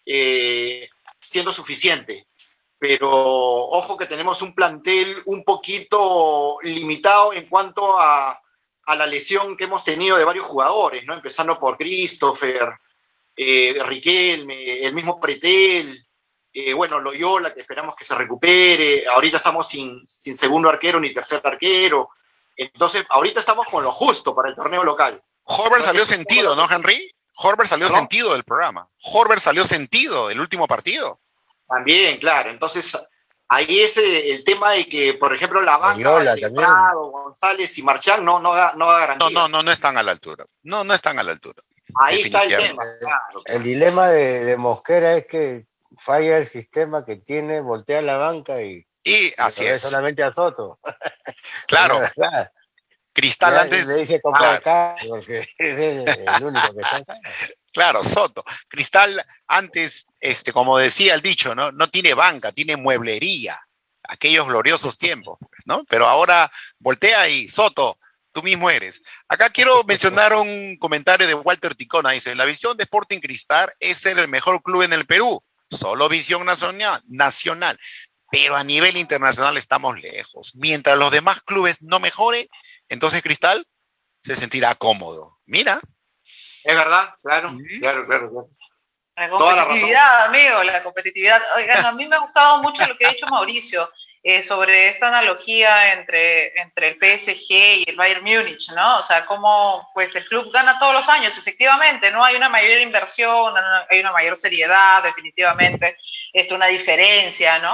eh, siendo suficiente. Pero ojo que tenemos un plantel un poquito limitado en cuanto a, a la lesión que hemos tenido de varios jugadores, ¿no? Empezando por Christopher, eh, Riquelme, el mismo Pretel, eh, bueno, Loyola, que esperamos que se recupere. Ahorita estamos sin, sin segundo arquero ni tercer arquero. Entonces, ahorita estamos con lo justo para el torneo local. Horber salió sentido, ¿no, Henry? Horber salió ¿no? sentido del programa. Horber salió sentido del último partido. También, claro. Entonces, ahí es el tema de que, por ejemplo, la banca de Prado, González y Marchán no, no, da, no da garantía. No, no, no, no están a la altura. No, no están a la altura. Ahí está el tema. Claro, el dilema de, de Mosquera es que falla el sistema que tiene, voltea la banca y, y así es. Solamente a Soto. Claro. Cristal ya, antes. Le dije como claro. Acá, porque es el único que está acá. Claro, Soto. Cristal antes, este, como decía el dicho, ¿no? No tiene banca, tiene mueblería. Aquellos gloriosos tiempos, ¿no? Pero ahora voltea y Soto, tú mismo eres. Acá quiero mencionar un comentario de Walter Ticona. Dice, la visión de Sporting Cristal es ser el mejor club en el Perú. Solo visión nacional, nacional. Pero a nivel internacional estamos lejos. Mientras los demás clubes no mejoren, entonces Cristal se sentirá cómodo. Mira. Es verdad, claro, ¿sí? claro, claro, claro. La competitividad, amigo, la competitividad. Oigan, a mí me ha gustado mucho lo que ha dicho Mauricio eh, sobre esta analogía entre, entre el P S G y el Bayern Múnich, ¿no? O sea, cómo pues, el club gana todos los años, efectivamente, ¿no? Hay una mayor inversión, hay una mayor seriedad, definitivamente, es una diferencia, ¿no?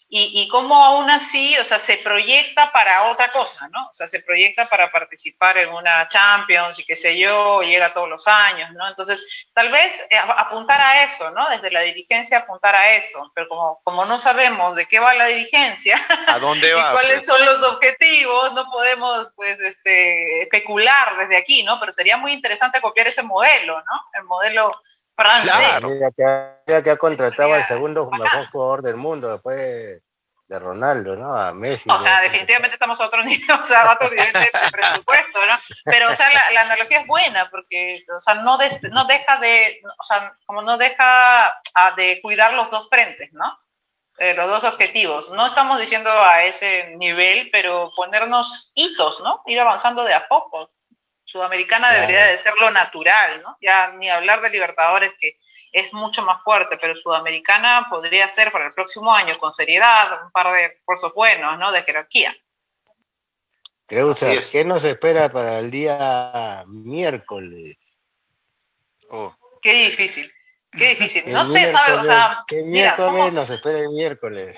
y, y cómo aún así, o sea, se proyecta para otra cosa, ¿no? O sea, se proyecta para participar en una Champions y qué sé yo, llega todos los años, ¿no? Entonces, tal vez eh, apuntar a eso, ¿no? Desde la dirigencia apuntar a eso, pero como, como no sabemos de qué va la dirigencia ¿A dónde va, y cuáles pues? son los objetivos, no podemos, pues, este, especular desde aquí, ¿no? Pero sería muy interesante copiar ese modelo, ¿no? El modelo francés. Claro. Mira que, mira que ha contratado al Sería segundo bacán. mejor jugador del mundo después de Ronaldo, ¿no? A Messi. O sea, ¿no? definitivamente estamos a otro nivel, o sea, a otro nivel de, de presupuesto, ¿no? Pero, o sea, la, la analogía es buena porque, o sea, no, des, no deja de, o sea, como no deja a, de cuidar los dos frentes, ¿no? Eh, los dos objetivos. No estamos diciendo a ese nivel, pero ponernos hitos, ¿no? Ir avanzando de a poco. Sudamericana Claro. debería de ser lo natural, ¿no? Ya ni hablar de Libertadores, que es mucho más fuerte, pero Sudamericana podría ser para el próximo año, con seriedad, un par de esfuerzos buenos, ¿no? De jerarquía. Creusa, Así es. ¿qué nos espera para el día miércoles? Oh. Qué difícil, qué difícil. ¿Qué No sé, ¿sabes? O sea, ¿Qué mira, miércoles somos, nos espera el miércoles?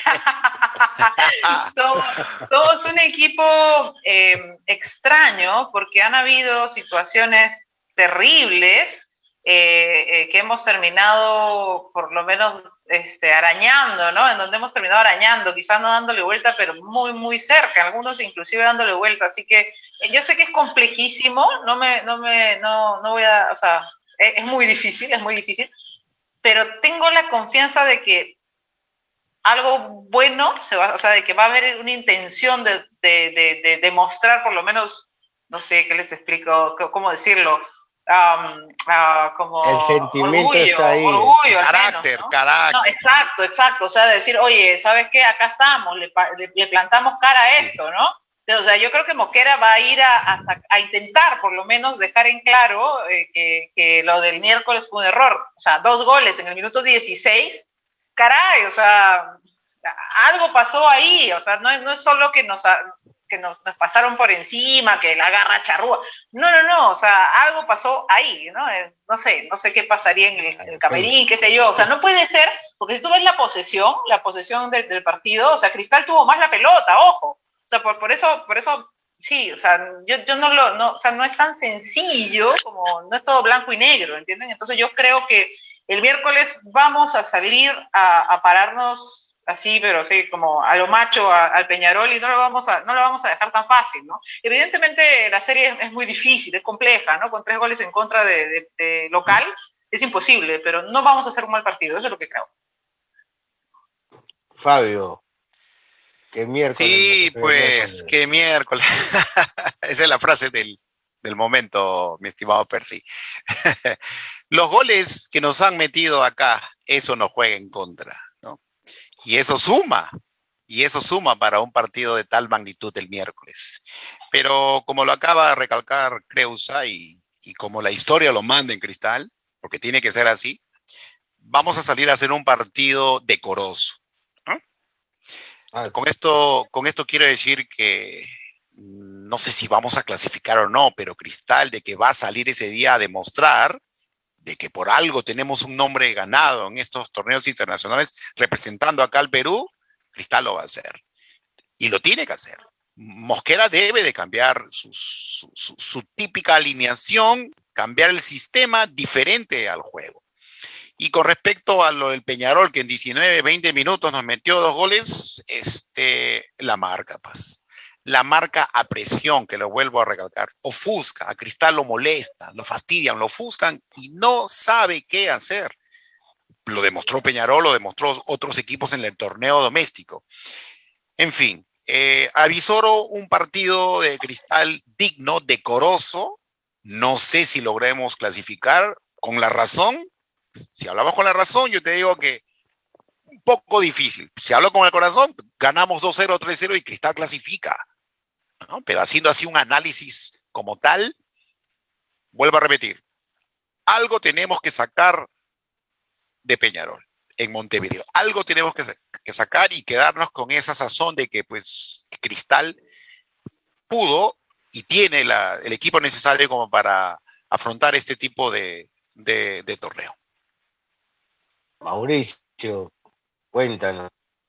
somos, somos un equipo eh, extraño porque han habido situaciones terribles eh, eh, que hemos terminado por lo menos este, arañando, ¿no? En donde hemos terminado arañando, quizás no dándole vuelta, pero muy, muy cerca, algunos inclusive dándole vuelta. Así que eh, yo sé que es complejísimo, no me, no me, no, no voy a, o sea, es, es muy difícil, es muy difícil, pero tengo la confianza de que algo bueno se va, o sea, de que va a haber una intención de, de, de, de demostrar por lo menos, no sé qué les explico, cómo decirlo, um, uh, como El sentimiento orgullo, está ahí. orgullo, al Carácter, menos, ¿no? carácter. No, exacto, exacto, o sea, decir, oye, ¿sabes qué? Acá estamos, le, le, le plantamos cara a esto, ¿no? O sea, yo creo que Mosquera va a ir a, a, a intentar, por lo menos, dejar en claro eh, que, que lo del miércoles fue un error. O sea, dos goles en el minuto dieciséis, caray, o sea, algo pasó ahí, o sea, no es, no es solo que nos, que nos, nos pasaron por encima, que la garra charrúa, no, no, no, o sea, algo pasó ahí, ¿no? Eh, no sé, no sé qué pasaría en el, en el camerín, qué sé yo, o sea, no puede ser, porque si tú ves la posesión, la posesión del, del partido, o sea, Cristal tuvo más la pelota, ojo, o sea, por, por eso, por eso, sí, o sea, yo, yo no lo, no, o sea, no es tan sencillo como, no es todo blanco y negro, ¿entienden? Entonces yo creo que el miércoles vamos a salir a, a pararnos así, pero sí, como a lo macho, a, al Peñarol, y no lo, vamos a, no lo vamos a dejar tan fácil, ¿no? Evidentemente la serie es, es muy difícil, es compleja, ¿no? Con tres goles en contra de, de, de local, es imposible, pero no vamos a hacer un mal partido, eso es lo que creo. Fabio, ¿qué miércoles? Sí, nos pues, miércoles? qué miércoles. Esa es la frase del, del momento, mi estimado Percy. Los goles que nos han metido acá, eso nos juega en contra, ¿no? Y eso suma, y eso suma para un partido de tal magnitud el miércoles. Pero como lo acaba de recalcar Creusa y, y como la historia lo manda en Cristal, porque tiene que ser así, vamos a salir a hacer un partido decoroso, ¿no? Ah, Con esto, con esto quiero decir que no sé si vamos a clasificar o no, pero Cristal de que va a salir ese día a demostrar de que por algo tenemos un nombre ganado en estos torneos internacionales representando acá al Perú, Cristal lo va a hacer. Y lo tiene que hacer. Mosquera debe de cambiar su, su, su, su típica alineación, cambiar el sistema diferente al juego. Y con respecto a lo del Peñarol, que en diecinueve, veinte minutos nos metió dos goles, este, la marca, pues. La marca a presión, que lo vuelvo a recalcar, ofusca, a Cristal lo molesta, lo fastidian, lo ofuscan y no sabe qué hacer. Lo demostró Peñarol, lo demostró otros equipos en el torneo doméstico. En fin, eh, avisoro un partido de Cristal digno, decoroso. No sé si logremos clasificar con la razón. Si hablamos con la razón, yo te digo que un poco difícil. Si hablo con el corazón, ganamos dos cero, tres cero y Cristal clasifica, ¿no? Pero haciendo así un análisis como tal, vuelvo a repetir, algo tenemos que sacar de Peñarol en Montevideo. Algo tenemos que, que sacar y quedarnos con esa sazón de que pues Cristal pudo y tiene la, el equipo necesario como para afrontar este tipo de, de, de torneo. Mauricio, cuéntanos,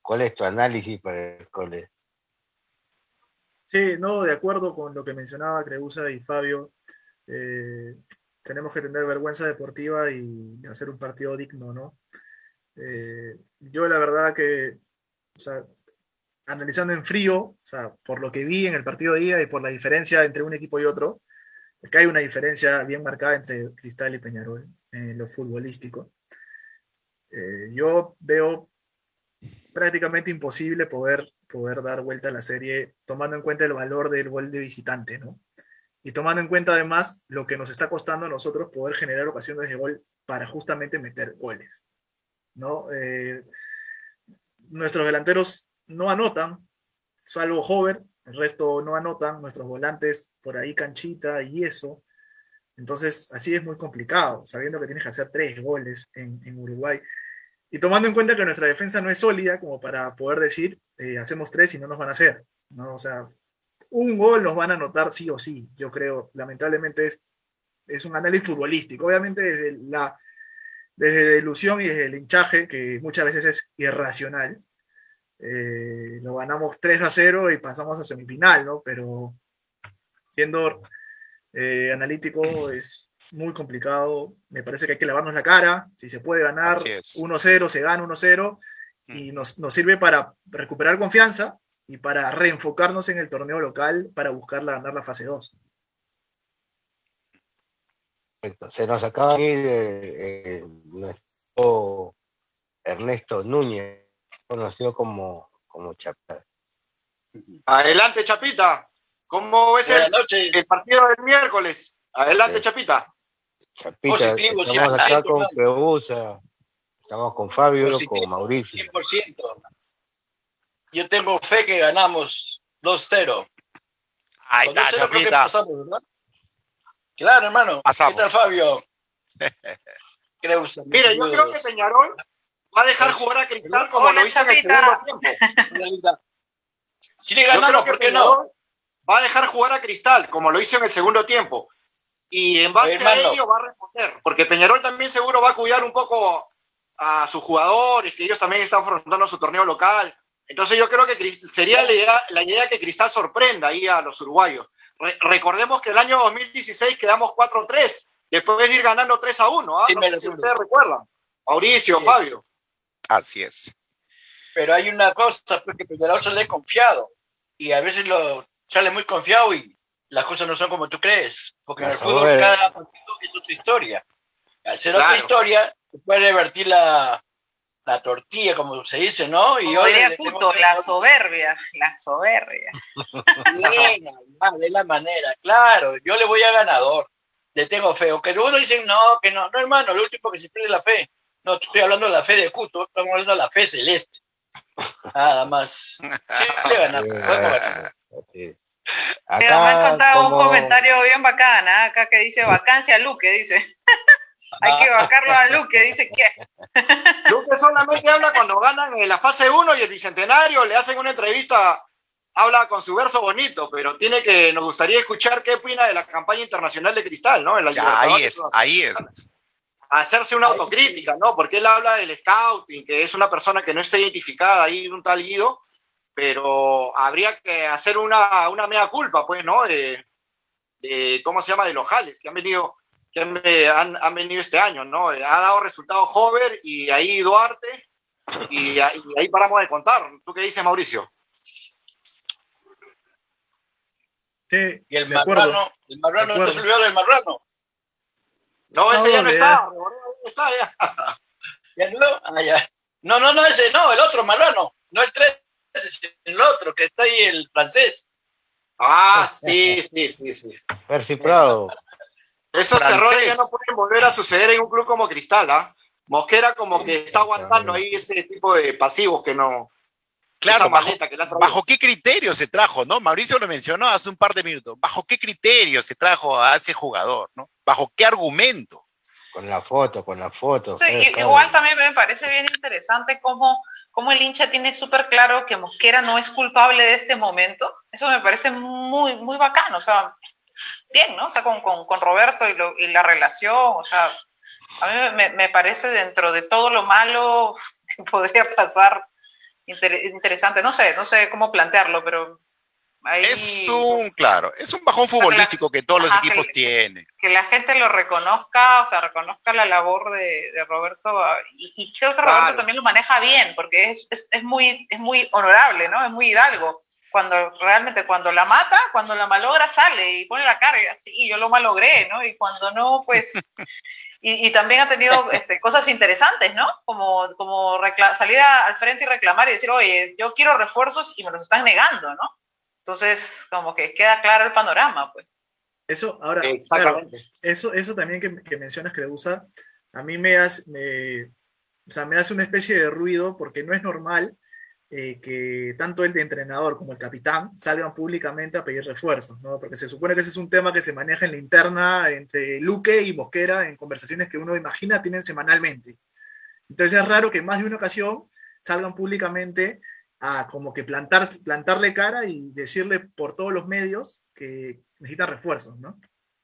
¿Cuál es tu análisis para el cole? Sí, no, de acuerdo con lo que mencionaba Creusa y Fabio. Eh, tenemos que tener vergüenza deportiva y hacer un partido digno, ¿no? Eh, yo la verdad que, o sea, analizando en frío, o sea, por lo que vi en el partido de ida y por la diferencia entre un equipo y otro, porque hay una diferencia bien marcada entre Cristal y Peñarol en lo futbolístico. Eh, yo veo prácticamente imposible poder, poder dar vuelta a la serie tomando en cuenta el valor del gol de visitante, ¿no? Y tomando en cuenta además lo que nos está costando a nosotros poder generar ocasiones de gol para justamente meter goles, ¿no? Eh, nuestros delanteros no anotan, salvo Hover, el resto no anotan, nuestros volantes por ahí Canchita y eso. Entonces, así es muy complicado, sabiendo que tienes que hacer tres goles en, en Uruguay. Y tomando en cuenta que nuestra defensa no es sólida como para poder decir, eh, hacemos tres y no nos van a hacer, ¿no? O sea, un gol nos van a anotar sí o sí, yo creo. Lamentablemente es, es un análisis futbolístico. Obviamente desde la, desde la ilusión y desde el hinchaje, que muchas veces es irracional, eh, lo ganamos tres a cero y pasamos a semifinal, ¿no? Pero siendo eh, analítico es muy complicado. Me parece que hay que lavarnos la cara. Si se puede ganar uno cero, se gana uno cero y nos, nos sirve para recuperar confianza y para reenfocarnos en el torneo local para buscar la, ganar la fase dos. Perfecto. Se nos acaba de ir eh, eh, nuestro Ernesto Núñez, conocido como, como Chapita. Adelante, Chapita. ¿Cómo ves el, el partido del miércoles? Adelante, sí. Chapita. Chapita, Positivo, estamos acá con Creusa, estamos con Fabio, Positivo, con Mauricio. cien por ciento. Yo tengo fe que ganamos dos cero. Ahí está, Chapita. Pasamos, ¿verdad? Claro, hermano. Pasamos. ¿Qué tal, Fabio? Creusa, Mira, yo creo que Peñarol va a dejar jugar a Cristal como Hola, lo hizo Chapita. En el segundo tiempo. Si le ganamos, ¿por qué no? Va a dejar jugar a Cristal, como lo hizo en el segundo tiempo. Y en base a ello va a responder. Porque Peñarol también seguro va a cuidar un poco a sus jugadores, que ellos también están afrontando su torneo local. Entonces yo creo que sería la idea, la idea que Cristal sorprenda ahí a los uruguayos. Re recordemos que el año dos mil dieciséis quedamos cuatro tres, después de ir ganando tres a uno. ¿Ah? Sí, no sé si ustedes recuerdan. Mauricio, sí, Fabio. Así es. Pero hay una cosa, porque Peñarol se le ha confiado. Y a veces lo sale muy confiado y las cosas no son como tú crees, porque en el fútbol cada partido es otra historia. Al ser claro. otra historia, se puede revertir la, la tortilla, como se dice, ¿no? Y hoy puto, la soberbia, la soberbia. Bien, de la manera, claro, yo le voy a ganador, le tengo fe. Aunque uno dice, no, que no, no hermano, lo último que se pierde es la fe. No estoy hablando de la fe de Cuto, estamos hablando de la fe celeste. Nada más. Sí, le ganamos, podemos ganar. Acá, Pero me han contado como... un comentario bien bacán, ¿eh? Acá que dice vacancia a Luque, dice. Hay que vacarlo a Luque, dice que. Luque solamente habla cuando ganan en la fase uno y el Bicentenario, le hacen una entrevista, habla con su verso bonito, pero tiene que, nos gustaría escuchar qué opina de la campaña internacional de Cristal, ¿no? En la ya, ahí es, ahí es. Hacerse una autocrítica, ¿no? Porque él habla del scouting, que es una persona que no está identificada ahí, un tal Guido, pero habría que hacer una, una mea culpa, pues, ¿no? De, de, ¿cómo se llama? De los jales que han venido, que han, han, han venido este año, ¿no? Ha dado resultados Hover y ahí Duarte, y, y ahí paramos de contar. ¿Tú qué dices, Mauricio? Sí, y el marrano, el marrano, ¿no te olvidó del marrano? No, ese no, ya no está, no está ya. ¿Ya no? Ah, ya. No, no, no, ese no, el otro marrano, no el tres. El otro, que está ahí, el francés. Ah, sí, sí, sí, sí. Percy Prado. Esos francés. Errores ya no pueden volver a suceder en un club como Cristal, ¿ah? ¿eh? Mosquera como que está aguantando ahí ese tipo de pasivos que no... Claro, bajo, que ¿bajo qué criterio se trajo, no? Mauricio lo mencionó hace un par de minutos. ¿Bajo qué criterio se trajo a ese jugador, no? ¿Bajo qué argumento? Con la foto, con la foto. Sí, eh, igual también me parece bien interesante cómo, cómo el hincha tiene súper claro que Mosquera no es culpable de este momento. Eso me parece muy, muy bacano, o sea, bien, ¿no? O sea, con, con, con Roberto y, lo, y la relación, o sea, a mí me, me parece dentro de todo lo malo que podría pasar, inter, interesante. No sé, no sé cómo plantearlo, pero ahí... Es un, claro, es un bajón futbolístico que todos los Ajá, equipos que, tienen. Que la gente lo reconozca, o sea, reconozca la labor de, de Roberto, y, y creo que Roberto Claro. también lo maneja bien, porque es, es, es, muy, es muy honorable, ¿no? Es muy hidalgo. Cuando realmente, cuando la mata, cuando la malogra, sale y pone la cara y así, yo lo malogré, ¿no? Y cuando no, pues... Y, y también ha tenido este, cosas interesantes, ¿no? Como, como salir a, al frente y reclamar y decir, oye, yo quiero refuerzos y me los están negando, ¿no? Entonces, como que queda claro el panorama, pues. Eso, ahora, Exactamente. claro, eso, eso también que, que mencionas, Creusa, a mí me hace, me, o sea, me hace una especie de ruido porque no es normal eh, que tanto el de entrenador como el capitán salgan públicamente a pedir refuerzos, ¿no? Porque se supone que ese es un tema que se maneja en la interna entre Luque y Mosquera en conversaciones que uno imagina tienen semanalmente. Entonces es raro que en más de una ocasión salgan públicamente a como que plantar, plantarle cara y decirle por todos los medios que necesitan refuerzos, ¿no?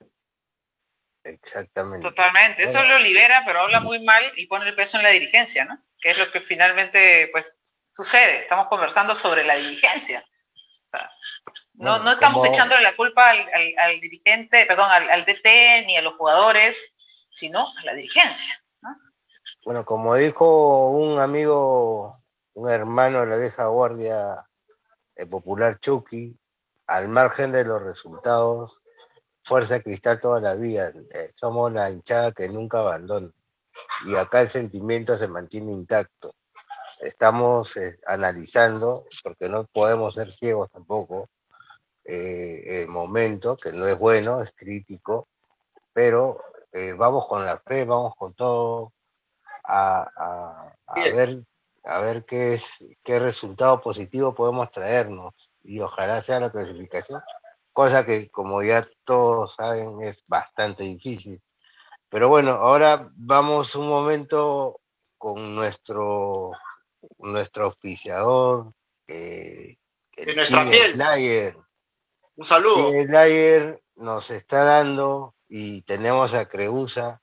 Exactamente. Totalmente, eso Bueno, lo libera, pero habla muy mal y pone el peso en la dirigencia, ¿no? Que es lo que finalmente, pues, sucede. Estamos conversando sobre la dirigencia. O sea, no, bueno, no estamos como, echándole la culpa al, al, al dirigente, perdón, al, al D T ni a los jugadores, sino a la dirigencia, ¿no? bueno, como dijo un amigo, un hermano de la vieja guardia, el popular Chucky, al margen de los resultados, Fuerza Cristal toda la vida. Eh, somos la hinchada que nunca abandona. Y acá el sentimiento se mantiene intacto. Estamos eh, analizando, porque no podemos ser ciegos tampoco, eh, el momento, que no es bueno, es crítico, pero eh, vamos con la fe, vamos con todo a, a, a ver, a ver qué, es, qué resultado positivo podemos traernos. Y ojalá sea la clasificación, cosa que, como ya todos saben, es bastante difícil. Pero bueno, ahora vamos un momento con nuestro, nuestro auspiciador, eh, De el nuestra Team piel. Slayer. Un saludo. Team Slayer nos está dando, y tenemos a Creusa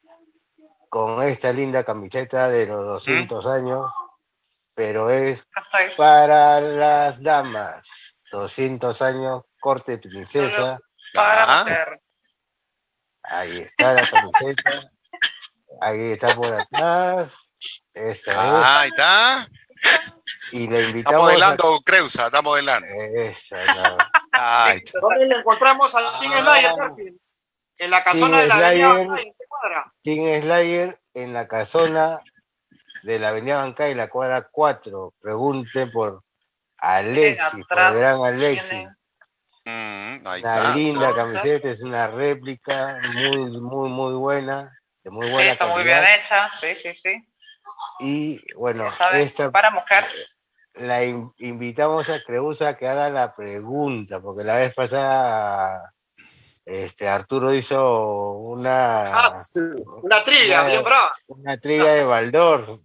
con esta linda camiseta de los doscientos ¿Mm? años, pero es para las damas. doscientos años, corte princesa. Para mujer. Ahí está la camiseta. Ahí está por atrás. Esta ah, es. Ahí está. Y le invitamos. Está modelando, a... Creusa, está modelando. Esa, no. Ahí está. ¿Dónde le encontramos al ah, Team Slayer? En la casona de la avenida Bancay, ¿en qué cuadra? Team Slayer en la casona de la avenida Bancay, la cuadra cuatro. Pregunte por Alexis, por el gran Alexis. Mm, ahí una está. linda camiseta, es una réplica muy, muy, muy buena. De muy buena sí, está calidad. Muy bien hecha, sí, sí, sí. Y bueno, sabes, esta para mujer. La in, invitamos a Creusa a que haga la pregunta, porque la vez pasada este, Arturo hizo una ah, sí. una trivia, una, bien brava. Una trivia de Baldor.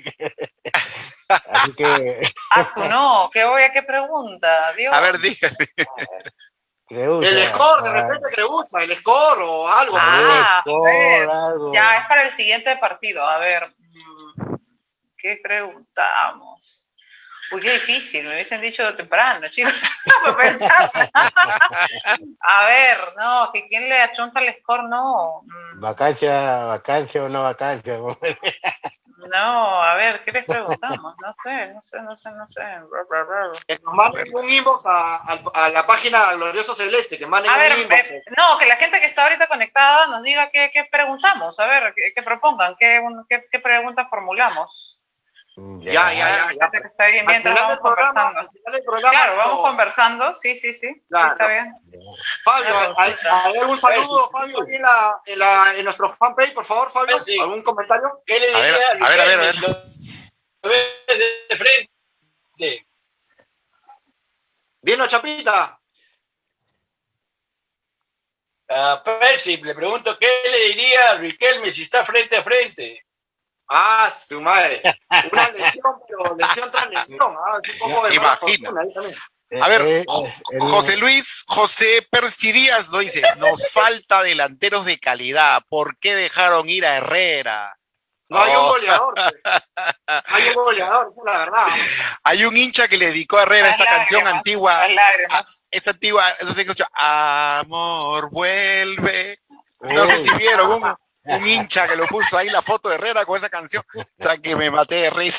Así que. Ah, no, ¿qué voy a qué pregunta? Dios. A ver, dígame. Creusa, el score, de repente Creusa, el score o algo. Ah, score, a ver. Algo. Ya, es para el siguiente partido. A ver, ¿qué preguntamos? Uy, qué difícil, me hubiesen dicho temprano, chicos. A ver, no, que quién le achonta el score, no. Vacancia, vacancia o no vacancia. No, a ver, ¿qué les preguntamos? No sé, no sé, no sé, no sé. Que nos manden un inbox a, a, a la página Glorioso Celeste, que manden a un ver, inbox. Eh, no, que la gente que está ahorita conectada nos diga qué, qué preguntamos, a ver, qué, qué propongan, qué, qué, qué preguntas formulamos. Ya, ya, ya. ya, ya. Que está bien, mientras vamos programa, conversando. Programa, claro, vamos no. conversando, sí, sí, sí, claro. sí está bien. Fabio, ¿algún saludo, Fabio, en, la, en, la, en nuestro fanpage, por favor, Fabio? Sí. ¿Algún comentario? ¿Qué le diría a ver, a ver, a ver, a ver. Lo ves de frente. ¿Bien o Chapita? A Percy, le pregunto, ¿qué le diría a Riquelme si está frente a frente? Ah, su madre. Una lesión, pero lesión tras lesión. Ah, un poco de imagina. A ver, eh, eh, José Luis, José Percy Díaz lo dice, nos falta delanteros de calidad. ¿Por qué dejaron ir a Herrera? No hay un goleador. Pues. No hay un goleador, esa es la verdad. Hay un hincha que le dedicó a Herrera Las esta lágrimas, canción antigua. las lágrimas. Esa antigua, eso se escucha, amor, vuelve. No sé si vieron un, un hincha que lo puso ahí la foto de Herrera con esa canción. O sea, que me maté de risa.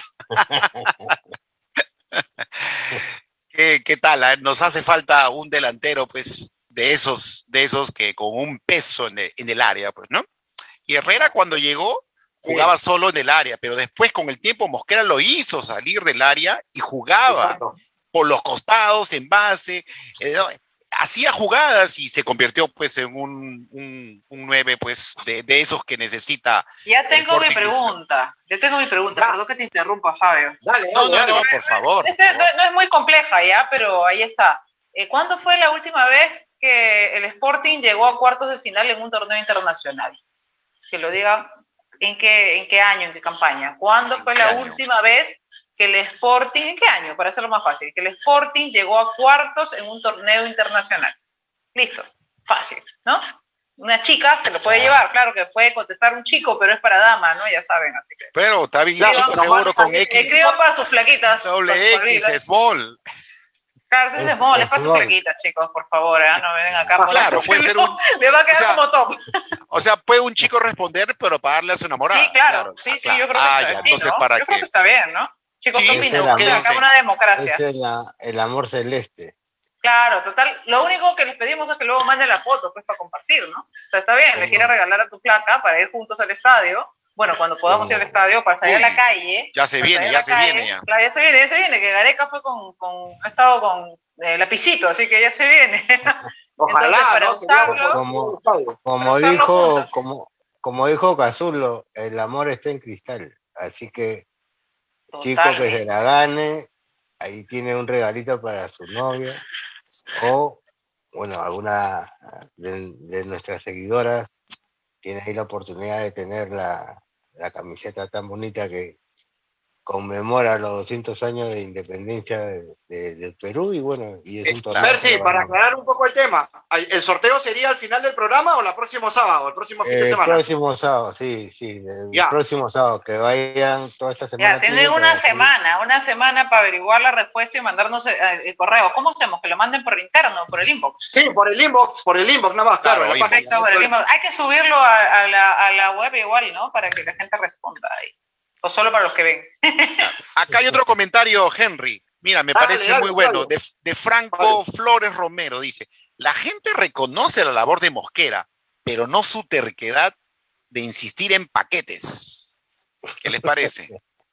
¿Qué, qué tal? eh? Nos hace falta un delantero, pues, de esos, de esos que con un peso en el, en el área, pues, ¿no? Y Herrera cuando llegó jugaba sí. solo en el área, pero después con el tiempo Mosquera lo hizo salir del área y jugaba Exacto. por los costados, en base, eh, hacía jugadas y se convirtió pues en un, un, un nueve pues de, de esos que necesita. Ya tengo mi pregunta, ya tengo mi pregunta, ya. Perdón que te interrumpa, Fabio. Dale, no, dale, no, dale. no, por favor. Este, por favor. No, no es muy compleja ya, pero ahí está. Eh, ¿Cuándo fue la última vez que el Sporting llegó a cuartos de final en un torneo internacional? Que lo diga, ¿en qué, en qué año, en qué campaña? ¿Cuándo fue la año? última vez que el Sporting, ¿en qué año? Para hacerlo más fácil, que el Sporting llegó a cuartos en un torneo internacional. Listo, fácil, ¿no? Una chica se lo puede llevar, claro que puede contestar un chico, pero es para dama, ¿no? Ya saben, así que... Pero está bien, claro, chico, seguro con X. Escriban para sus flaquitas. Doble X, small. Claro, sí, es small, es para sus flaquitas, chicos, por favor, ¿eh? No me ven acá. Ah, claro, puede ser un... Le va a quedar o sea, como top. O sea, puede un chico responder, pero para darle a su enamorada. Sí, claro, claro. sí, sí, claro. yo creo que ah, está ya, bien, entonces ¿no? para Yo que... creo que está bien, ¿no? Chicos, sí, ¿qué opinan? Acá una democracia. Es el, el amor celeste. Claro, total. Lo único que les pedimos es que luego manden la foto, pues, para compartir, ¿no? O sea, está bien, sí, le quieres regalar a tu placa para ir juntos al estadio. Bueno, cuando podamos sí. ir al estadio, para salir Uy, a la calle. Ya se viene, ya se calle, viene ya. Claro, ya se viene, ya se viene, que Gareca fue con, con ha estado con eh, lapicito, así que ya se viene. Ojalá, entonces, para ¿no? Usarlo, como, como dijo, como, como dijo Cazulo, el amor está en cristal. Así que, Total. chico que se la gane, ahí tiene un regalito para su novia. O, bueno, alguna de, de nuestras seguidoras tiene ahí la oportunidad de tener la, la camiseta tan bonita que conmemora los doscientos años de independencia de, de, del Perú y bueno, y es un torneo. Percy, para aclarar un poco el tema, ¿el sorteo sería al final del programa o el próximo sábado, el próximo fin de semana? El próximo sábado, sí, sí, el ya. próximo sábado, que vayan toda esta semana. Ya, tienen una semana, una semana para averiguar la respuesta y mandarnos el, el correo. ¿Cómo hacemos? ¿Que lo manden por interno, por el inbox? Sí, por el inbox, por el inbox nada más, claro. claro perfecto, por el inbox. Hay que subirlo a, a, la, a la web igual, ¿no? Para que la gente responda ahí. O solo para los que ven. Acá hay otro comentario, Henry. Mira, me dale, parece dale, muy dale, bueno. De, de Franco dale. Flores Romero dice, la gente reconoce la labor de Mosquera, pero no su terquedad de insistir en paquetes. ¿Qué les parece?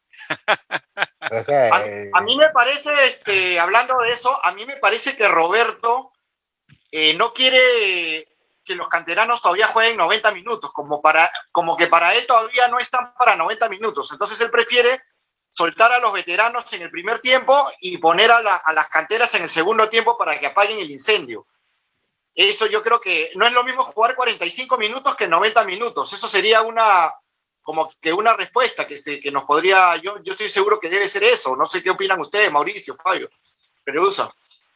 a, a mí me parece, este, hablando de eso, a mí me parece que Roberto eh, no quiere que los canteranos todavía jueguen noventa minutos, como, para, como que para él todavía no están para noventa minutos. Entonces él prefiere soltar a los veteranos en el primer tiempo y poner a, la, a las canteras en el segundo tiempo para que apaguen el incendio. Eso yo creo que no es lo mismo jugar cuarenta y cinco minutos que noventa minutos. Eso sería una, como que una respuesta que, que nos podría, yo, yo estoy seguro que debe ser eso. No sé qué opinan ustedes, Mauricio, Fabio, pero usa.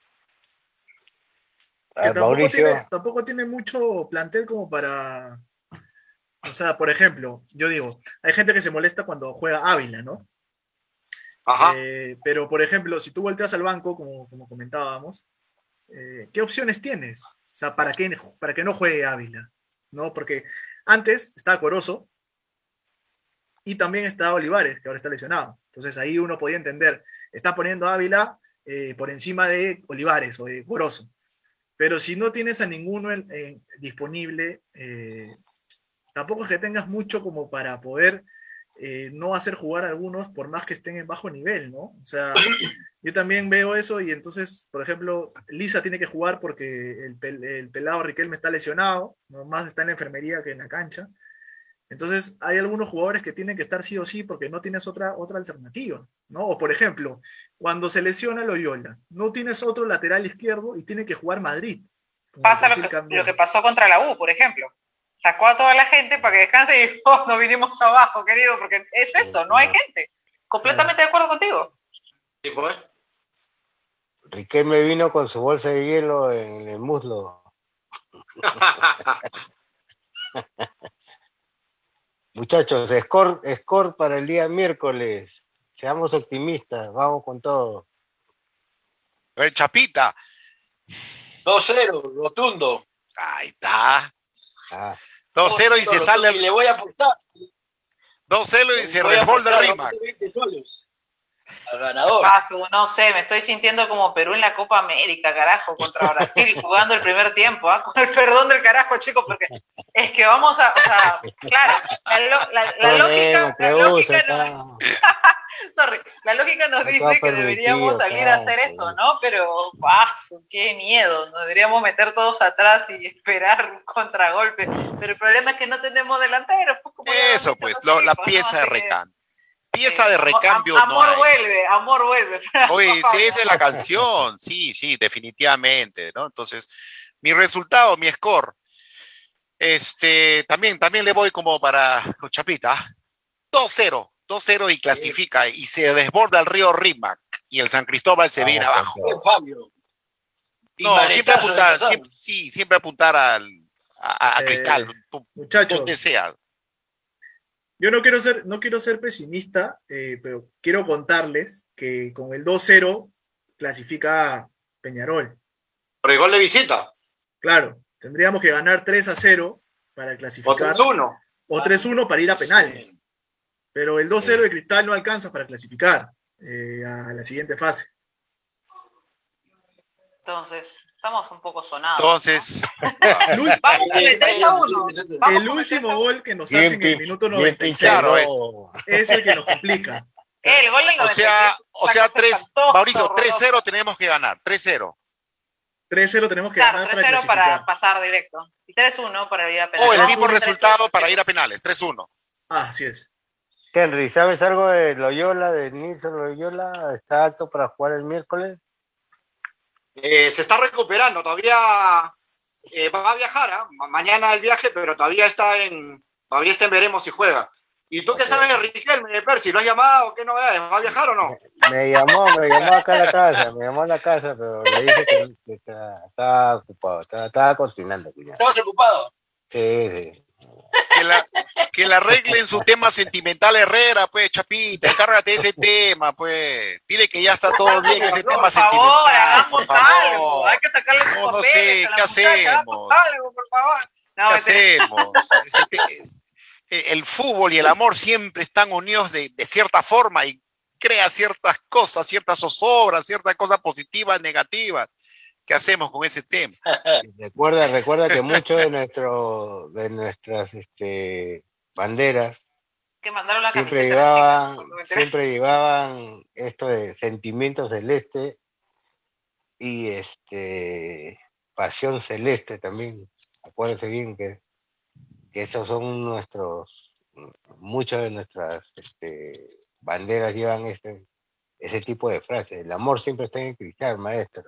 Que tampoco, tiene, tampoco tiene mucho plantel como para... O sea, por ejemplo, yo digo, hay gente que se molesta cuando juega Ávila, ¿no? Ajá. Eh, pero, por ejemplo, si tú volteas al banco, como, como comentábamos, eh, ¿qué opciones tienes? O sea, ¿para qué, para que no juegue Ávila? ¿No? Porque antes estaba Corozo y también estaba Olivares, que ahora está lesionado. Entonces ahí uno podía entender, está poniendo a Ávila eh, por encima de Olivares o de Corozo. Pero si no tienes a ninguno en, en, disponible, eh, tampoco es que tengas mucho como para poder eh, no hacer jugar a algunos por más que estén en bajo nivel, ¿no? O sea, yo también veo eso y entonces, por ejemplo, Lisa tiene que jugar porque el, pel, el pelado Riquelme está lesionado, ¿no? Más está en la enfermería que en la cancha. Entonces, hay algunos jugadores que tienen que estar sí o sí porque no tienes otra, otra alternativa, ¿no? O, por ejemplo, cuando se lesiona Loyola, no tienes otro lateral izquierdo y tiene que jugar Madrid. Pasa lo que, lo que pasó contra la U, por ejemplo. Sacó a toda la gente para que descanse y oh, nos vinimos abajo, querido, porque es eso, no hay gente. Completamente de acuerdo contigo. Sí, pues. Riquelme vino con su bolsa de hielo en el muslo. Muchachos, score, score para el día miércoles. Seamos optimistas, vamos con todo. A ver, Chapita. dos cero, rotundo. Ahí está. Ah. dos cero y se sale. Y le voy a apostar. dos cero y se Voy a resbolda el apostar Rimac. veinte soles al ganador. Paso, no sé, me estoy sintiendo como Perú en la Copa América, carajo, contra Brasil, jugando el primer tiempo, ¿ah? Con el perdón del carajo, chicos, porque es que vamos a, o sea, claro, la, lo- la- la lógica, la lógica nos, sorry, la lógica nos Está dice que permitido, deberíamos salir a hacer claro. eso, ¿no? Pero, paso, qué miedo, nos deberíamos meter todos atrás y esperar un contragolpe, pero el problema es que no tenemos delanteros. Pues, como ya lo han Eso, dicho pues, los lo- la chicos, ¿no? pieza de Así que, recambio. Pieza eh, de amor- recambio am- no amor hay. vuelve, amor vuelve. Oye, sí, esa es la canción. Sí, sí, definitivamente, ¿no? Entonces, mi resultado, mi score. Este, también, también le voy como para con Chapita. dos cero. dos cero y clasifica. Y se desborda el río Rímac. Y el San Cristóbal se viene Vamos abajo. con todo. Fabio. Y No, siempre manetazo de apuntar, pasar. siempre- sí, siempre apuntar al, a, a Eh, Cristal, pu- Muchachos, donde sea. yo no quiero ser, no quiero ser pesimista, eh, pero quiero contarles que con el dos cero clasifica Peñarol. Por el gol de visita. Claro, tendríamos que ganar tres a cero para O clasificar. tres uno. O tres uno para ir a penales. Pero el dos cero Sí. de Cristal no alcanza para clasificar eh, a la siguiente fase. Entonces, estamos un poco sonados. Entonces, El, ul- Vamos con el tres a uno. Vamos el con último tres a uno. gol que nos Bien hacen en el pin- minuto bien noventa y seis Claro, pinchado. es el que nos complica. El gol del o sea, noventa y tres, o sea, una cosa tres, espantosa, Mauricio, horrorosa. tres cero tenemos que ganar, tres cero. tres cero tenemos que Claro, ganar tres para cero para clasificar. pasar directo. Y tres uno para ir a penales. O el tres mismo uno, resultado para ir a penales, tres uno. Ah, así es. Henry, ¿sabes algo de Loyola, de Nilson Loyola? ¿Está apto para jugar el miércoles? Eh, se está recuperando, todavía eh, va a viajar, ¿ah? Ma- mañana el viaje, pero todavía está en, todavía está en veremos si juega. ¿Y tú qué sabes de Riquelme, de Percy? ¿Lo has llamado? ¿Qué novedades? ¿Va a viajar o no? Me llamó, me llamó acá a la casa, me llamó a la casa, pero le dije que, que está- estaba ocupado, estaba, estaba cocinando, cuñado. ¿Estabas ocupado? Sí, sí. Que la, que la arreglen su tema sentimental Herrera, pues, Chapita, encárgate de ese tema, pues. Dile que ya está todo bien ese tema Por favor, sentimental, hagamos por algo. favor. Hay que sacarle sus No, no papeles sé, a la ¿qué muchacha, hacemos? hagamos algo, por favor. No, ¿Qué mentira. hacemos? Ese te- es- el fútbol y el amor siempre están unidos de, de cierta forma y crea ciertas cosas, ciertas zozobras, ciertas cosas positivas, negativas. ¿Qué hacemos con ese tema? Recuerda, recuerda que muchos de nuestro, de nuestras este, banderas Que mandaron la siempre camiseta, llevaban, chicos, no, mentira. siempre llevaban esto de sentimientos celeste y este pasión celeste también. Acuérdense bien que, que esos son nuestros, muchas de nuestras este, banderas llevan este, ese tipo de frases. El amor siempre está en el cristal, maestro.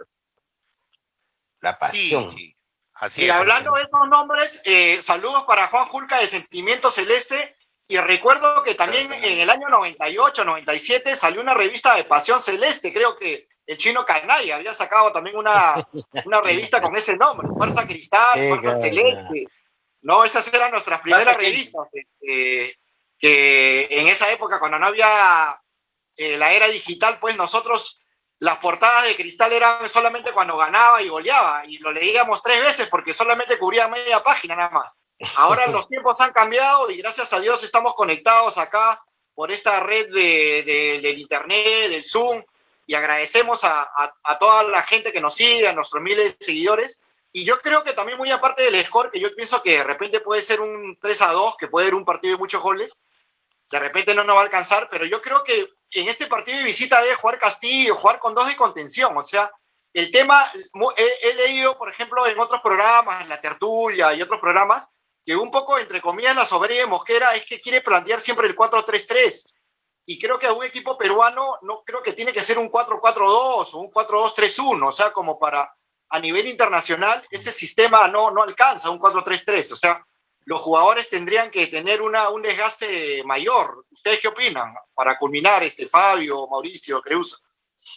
La Sí, pasión. sí. Así Y es. hablando de esos nombres, eh, saludos para Juan Julca de Sentimiento Celeste. Y recuerdo que también en el año noventa y ocho, noventa y siete salió una revista de Pasión Celeste. Creo que el chino Canay había sacado también una, una revista con ese nombre, Fuerza Cristal, Sí, Fuerza claro, Celeste. No, esas eran nuestras primeras pequeño. revistas. eh, que en esa época, cuando no había eh, la era digital, pues nosotros las portadas de Cristal eran solamente cuando ganaba y goleaba, y lo leíamos tres veces porque solamente cubría media página nada más. Ahora los tiempos han cambiado y gracias a Dios estamos conectados acá por esta red de, de- del internet, del Zoom, y agradecemos a, a- a toda la gente que nos sigue, a nuestros miles de seguidores. Y yo creo que también muy aparte del score, que yo pienso que de repente puede ser un tres a dos, que puede ser un partido de muchos goles, de repente no nos va a alcanzar, pero yo creo que en este partido de visita debe jugar Castillo, jugar con dos de contención. O sea, el tema, he, he leído, por ejemplo, en otros programas, La Tertulia y otros programas, que un poco, entre comillas, la soberbia de Mosquera es que quiere plantear siempre el cuatro tres tres. Y creo que a un equipo peruano no creo que tiene que ser un cuatro cuatro dos o un cuatro dos tres uno. O sea, como para, a nivel internacional, ese sistema no, no alcanza un cuatro tres tres. O sea, los jugadores tendrían que tener una, un desgaste mayor. ¿Ustedes qué opinan? Para culminar, este, Fabio, Mauricio, Creusa.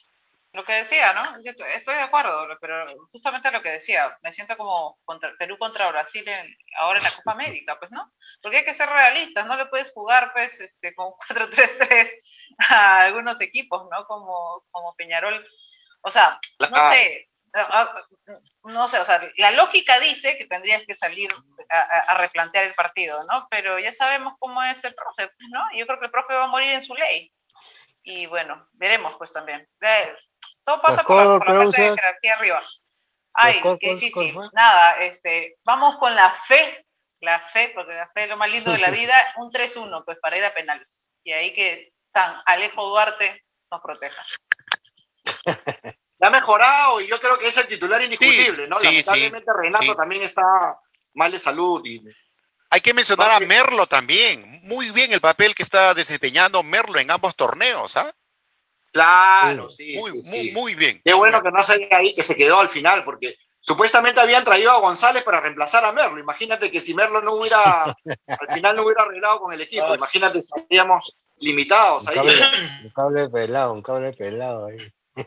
Lo que decía, ¿no? Es cierto, estoy de acuerdo, pero justamente lo que decía, me siento como contra, Perú contra Brasil en, ahora en la Copa América, pues, ¿no? Porque hay que ser realistas, no le puedes jugar, pues, este, con cuatro tres tres a algunos equipos, ¿no? Como, como Peñarol. O sea, no sé, no sé, o sea, la lógica dice que tendrías que salir a, a replantear el partido, ¿no? Pero ya sabemos cómo es el profe, ¿no? Yo creo que el profe va a morir en su ley. Y bueno, veremos pues también. Todo pasa por la, por la parte de jerarquía arriba. Ay, qué difícil. Nada, este, vamos con la fe, la fe, porque la fe es lo más lindo de la vida, un tres uno, pues para ir a penales. Y ahí que San Alejo Duarte nos proteja. Ha mejorado y yo creo que es el titular indiscutible, sí, ¿no? Sí, Lamentablemente sí, Renato sí. también está mal de salud. Y... Hay que mencionar a Merlo también. Muy bien el papel que está desempeñando Merlo en ambos torneos, ¿ah? Claro, sí, muy, sí, muy, sí. muy bien. Qué bueno que no se ahí, que se quedó al final, porque supuestamente habían traído a González para reemplazar a Merlo. Imagínate que si Merlo no hubiera, al final no hubiera arreglado con el equipo. Imagínate si estaríamos limitados un ahí. Cable, un cable pelado, un cable pelado ahí.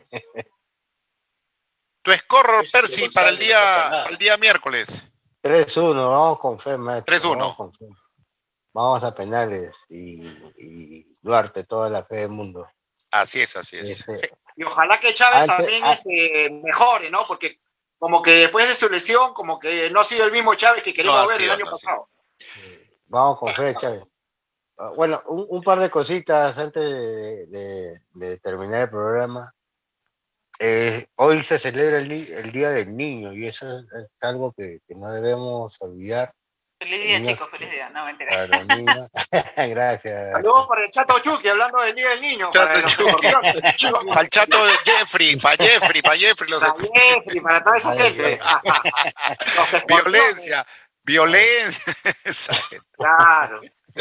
Tu score, Percy, para el día, para el día miércoles. tres uno, vamos con fe, maestro. tres uno. Vamos, con fe. Vamos a penales y, y Duarte, toda la fe del mundo. Así es, así es. Este, y ojalá que Chávez antes, también antes, este, mejore, ¿no? Porque como que después de su lesión, como que no ha sido el mismo Chávez que queremos no ver sido, el año no pasado. Vamos con fe, Chávez. Bueno, un, un par de cositas antes de, de, de terminar el programa. Eh, hoy se celebra el, el Día del Niño y eso es, es algo que, que no debemos olvidar. Feliz día, niños, chicos, feliz día. No, mentira. Para los niños. Gracias. Saludos para el Chato Chucky, hablando del Día del Niño. Chato para, Chucky. Para el Chato Jeffrey, para Jeffrey, para Jeffrey. Los... Para Jeffrey, para toda esa gente. Violencia, violencia. Claro.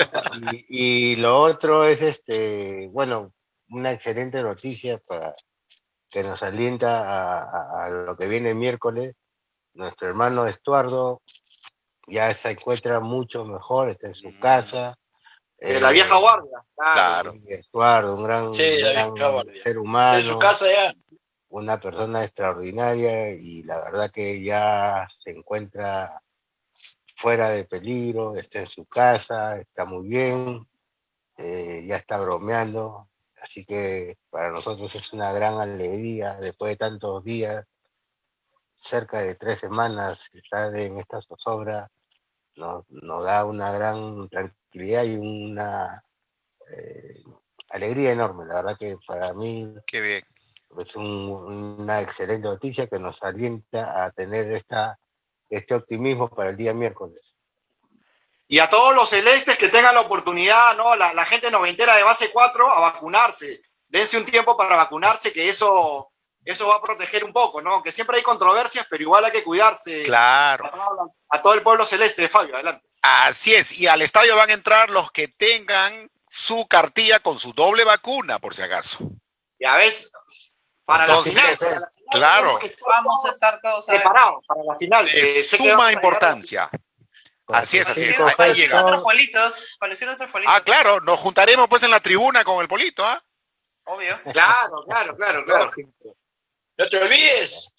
Y, y lo otro es, este, bueno, una excelente noticia para que nos alienta a, a, a lo que viene el miércoles. Nuestro hermano Estuardo ya se encuentra mucho mejor, está en su mm. casa. De eh, la vieja guardia. Claro. Estuardo, un gran, sí, un gran ser humano. De su casa ya. Una persona extraordinaria y la verdad que ya se encuentra fuera de peligro, está en su casa, está muy bien, eh, ya está bromeando. Así que para nosotros es una gran alegría, después de tantos días, cerca de tres semanas, estar en esta zozobra nos, nos da una gran tranquilidad y una eh, alegría enorme. La verdad que para mí Qué bien. es un, una excelente noticia que nos alienta a tener esta, este optimismo para el día miércoles. Y a todos los celestes que tengan la oportunidad, ¿no? La, la gente noventera de base cuatro, a vacunarse. Dense un tiempo para vacunarse, que eso, eso va a proteger un poco, ¿no? Que siempre hay controversias, pero igual hay que cuidarse. Claro. A, a todo el pueblo celeste, Fabio, adelante. Así es, y al estadio van a entrar los que tengan su cartilla con su doble vacuna, por si acaso. Ya ves, para, Entonces, la, final, para la final. Claro. Vamos a estar todos preparados para la final. Es eh, suma importancia. Así es, así es. Ahí, ahí llega. Politos, politos, ah, claro, nos juntaremos pues en la tribuna con el Polito, ¿ah? ¿eh? Obvio. Claro, claro, claro, claro. No te olvides.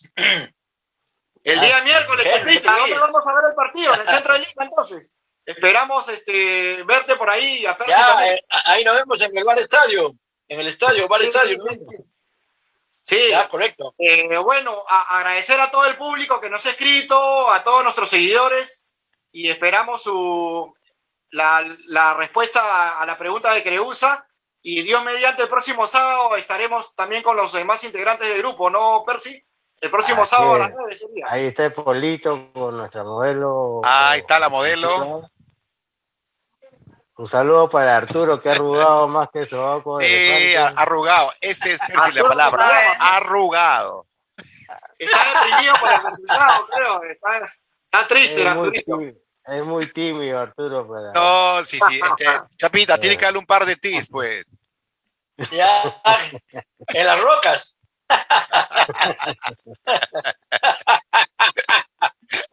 El día ah, miércoles, Cristo, ¿dónde vamos a ver el partido? En el centro de Lima, entonces. Esperamos este, verte por ahí. A ya, eh, ahí nos vemos en el Bar Estadio. En el estadio, Bar Estadio. Sí, sí, sí. Sí, ya, correcto. Eh, bueno, a, agradecer a todo el público que nos ha escrito, a todos nuestros seguidores. Y esperamos su, la, la respuesta a, a la pregunta de Creusa. Y Dios mediante, el próximo sábado estaremos también con los demás integrantes del grupo, ¿no, Percy? El próximo Así sábado es. a las nueve sería. Ahí está el Polito con nuestra modelo. Ahí está la modelo. Un saludo para Arturo, que ha arrugado más que eso. Sí, arrugado. Ese es Percy la palabra. Arrugado. Está deprimido por el resultado, creo. Está... Está triste, es Arturo. Muy es muy tímido, Arturo. Para... No, sí, sí. Este, Chapita, tiene que darle un par de tips, pues. Ya, en las rocas.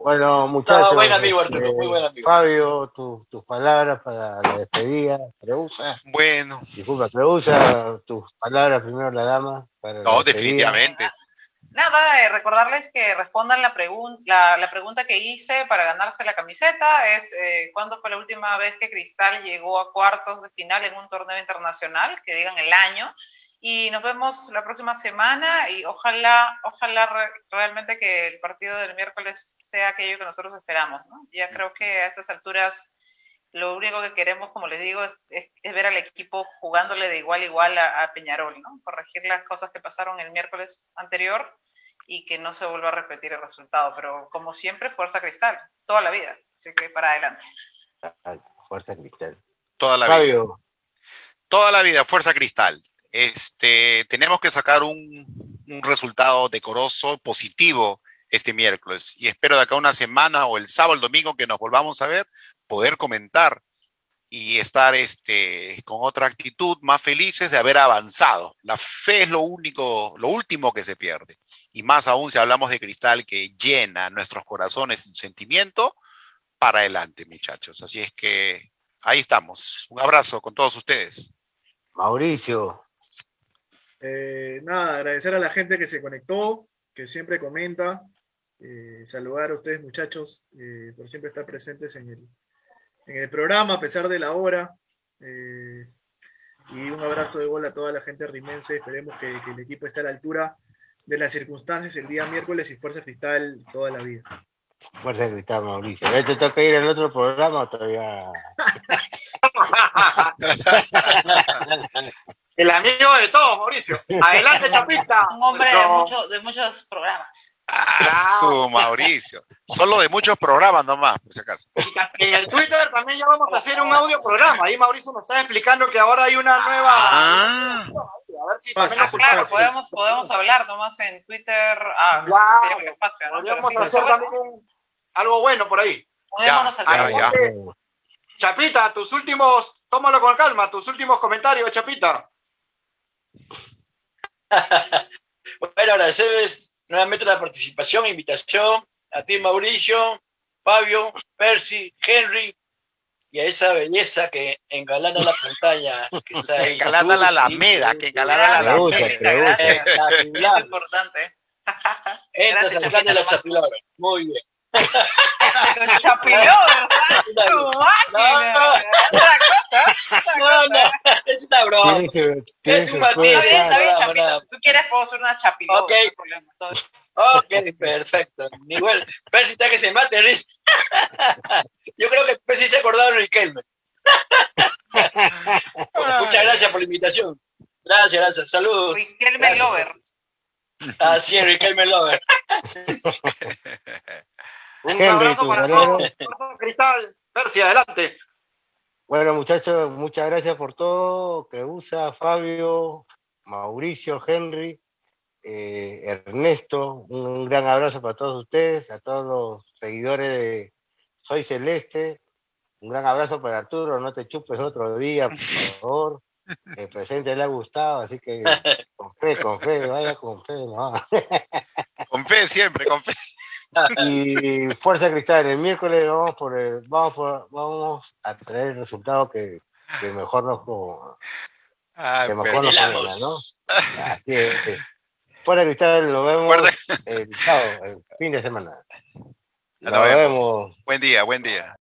Bueno, muchachos. No, buen amigo, Arturo, eh, muy buen amigo. Fabio, tu, tus palabras para la despedida. Creusa. Bueno. Disculpa, Creusa, tus palabras primero, la dama. Para No, la definitivamente. Nada, eh, recordarles que respondan la, pregun la, la pregunta que hice para ganarse la camiseta. Es eh, ¿cuándo fue la última vez que Cristal llegó a cuartos de final en un torneo internacional? Que digan el año. Y nos vemos la próxima semana y ojalá, ojalá re realmente que el partido del miércoles sea aquello que nosotros esperamos, ¿no? Ya creo que a estas alturas lo único que queremos, como les digo, es, es, es ver al equipo jugándole de igual a igual a, a Peñarol, ¿no? Corregir las cosas que pasaron el miércoles anterior y que no se vuelva a repetir el resultado. Pero como siempre, fuerza Cristal, toda la vida. Así que para adelante. Fuerza Cristal. Toda la Fabio. vida. Toda la vida, fuerza Cristal. Este, tenemos que sacar un, un resultado decoroso, positivo este miércoles. Y espero de acá una semana o el sábado, el domingo que nos volvamos a ver, poder comentar y estar este, con otra actitud, más felices de haber avanzado. La fe es lo único, lo último que se pierde. Y más aún si hablamos de Cristal que llena nuestros corazones en sentimiento para adelante, muchachos. Así es que ahí estamos. Un abrazo con todos ustedes. Mauricio. Eh, nada, agradecer a la gente que se conectó, que siempre comenta, eh, saludar a ustedes muchachos eh, por siempre estar presentes en el, en el programa a pesar de la hora, eh, y un abrazo de gol a toda la gente rimense. Esperemos que, que el equipo esté a la altura de las circunstancias el día miércoles y fuerza Cristal toda la vida. Fuerza Cristal, Mauricio. ¿Ya te toca ir al otro programa o todavía? El amigo de todos, Mauricio. Adelante, Chapita. Un hombre no. de, mucho, de muchos programas. Ah, su Mauricio. Solo de muchos programas nomás, por si acaso. Y en el Twitter también ya vamos a hacer un audio programa. Ahí Mauricio nos está explicando que ahora hay una nueva... Ah. A ver si Fácil, también Ah, nos claro, fácil. podemos, podemos hablar nomás en Twitter. Ah, Claro. no sé si hay espacio, ¿no? Pero podríamos sí, hacer bueno, también un- algo bueno por ahí. mudémonos Ya, al ya, tema. ya. Chapita, tus últimos, tómalo con calma, tus últimos comentarios, Chapita. Bueno, agradecerles nuevamente la participación, invitación a ti, Mauricio, Fabio, Percy, Henry y a esa belleza que engalana la pantalla que está ahí. Engalana la Alameda, que engalana la Creusa, Alameda. Creusa. Gracias. Es Espectacular. importante. Entras Gracias, al plan de la Chapita. chapilora. Muy bien. Chapiló, ¿verdad? Es una Tu broma. máquina. No, no. Otra cosa, otra No, cosa. no, es una broma. Tiene su- tiene Es su un matiz. juego, Está bien, está bien, Bravo, Chapita. bravo. Si tú quieres, puedo hacer una chapiló. Ok. No hay problema. Todo- Ok, perfecto. Igual, Percy está que se mate, Riz. Yo creo que Percy se ha acordado de Riquelme. Muchas gracias por la invitación. Gracias, gracias. Saludos. Riquelme Gracias, Lover. gracias. Así es, Riquelme Lover. Un Henry, abrazo tu para palabra. todos. Fuerza Cristal, Percy, adelante. Bueno, muchachos, muchas gracias por todo. Creusa, Fabio, Mauricio, Henry, eh, Ernesto, un gran abrazo para todos ustedes, a todos los seguidores de Soy Celeste. Un gran abrazo para Arturo, no te chupes otro día, por favor. El presente le ha gustado, así que con fe, con fe, vaya con fe, ¿no? Con fe siempre, con fe. Y Fuerza Cristal, el miércoles vamos por el, vamos por, vamos a traer el resultado que, que mejor nos co- Ay, que mejor pero- nos convenga, ¿no? Así es. Fuerza Cristal, nos vemos Fuerza- el sábado, el fin de semana. Nos Nos vemos. vemos. Buen día, buen día.